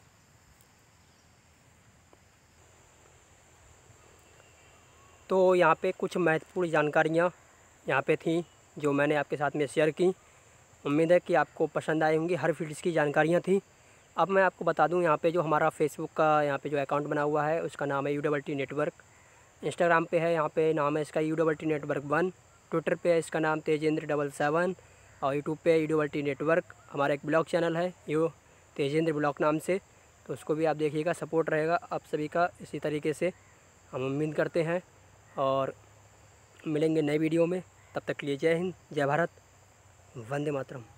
A: तो यहाँ पे कुछ महत्वपूर्ण जानकारियाँ यहाँ पे थी जो मैंने आपके साथ में शेयर की। उम्मीद है कि आपको पसंद आई होंगी। हर फील्ड्स की जानकारियाँ थी। अब मैं आपको बता दूं यहाँ पे जो हमारा फेसबुक का यहाँ पे जो अकाउंट बना हुआ है उसका नाम है UTT नेटवर्क। इंस्टाग्राम पे है, यहाँ पे नाम है इसका UTT नेटवर्क 1। ट्विटर पे है इसका नाम तेजेंद्र77 और यूट्यूब पे UTT नेटवर्क। हमारा एक ब्लॉग चैनल है यो तेजेंद्र ब्लॉग नाम से, तो उसको भी आप देखिएगा। सपोर्ट रहेगा आप सभी का इसी तरीके से हम उम्मीद करते हैं। और मिलेंगे नए वीडियो में, तब तक के लिए जय हिंद जय भारत वंदे मातरम।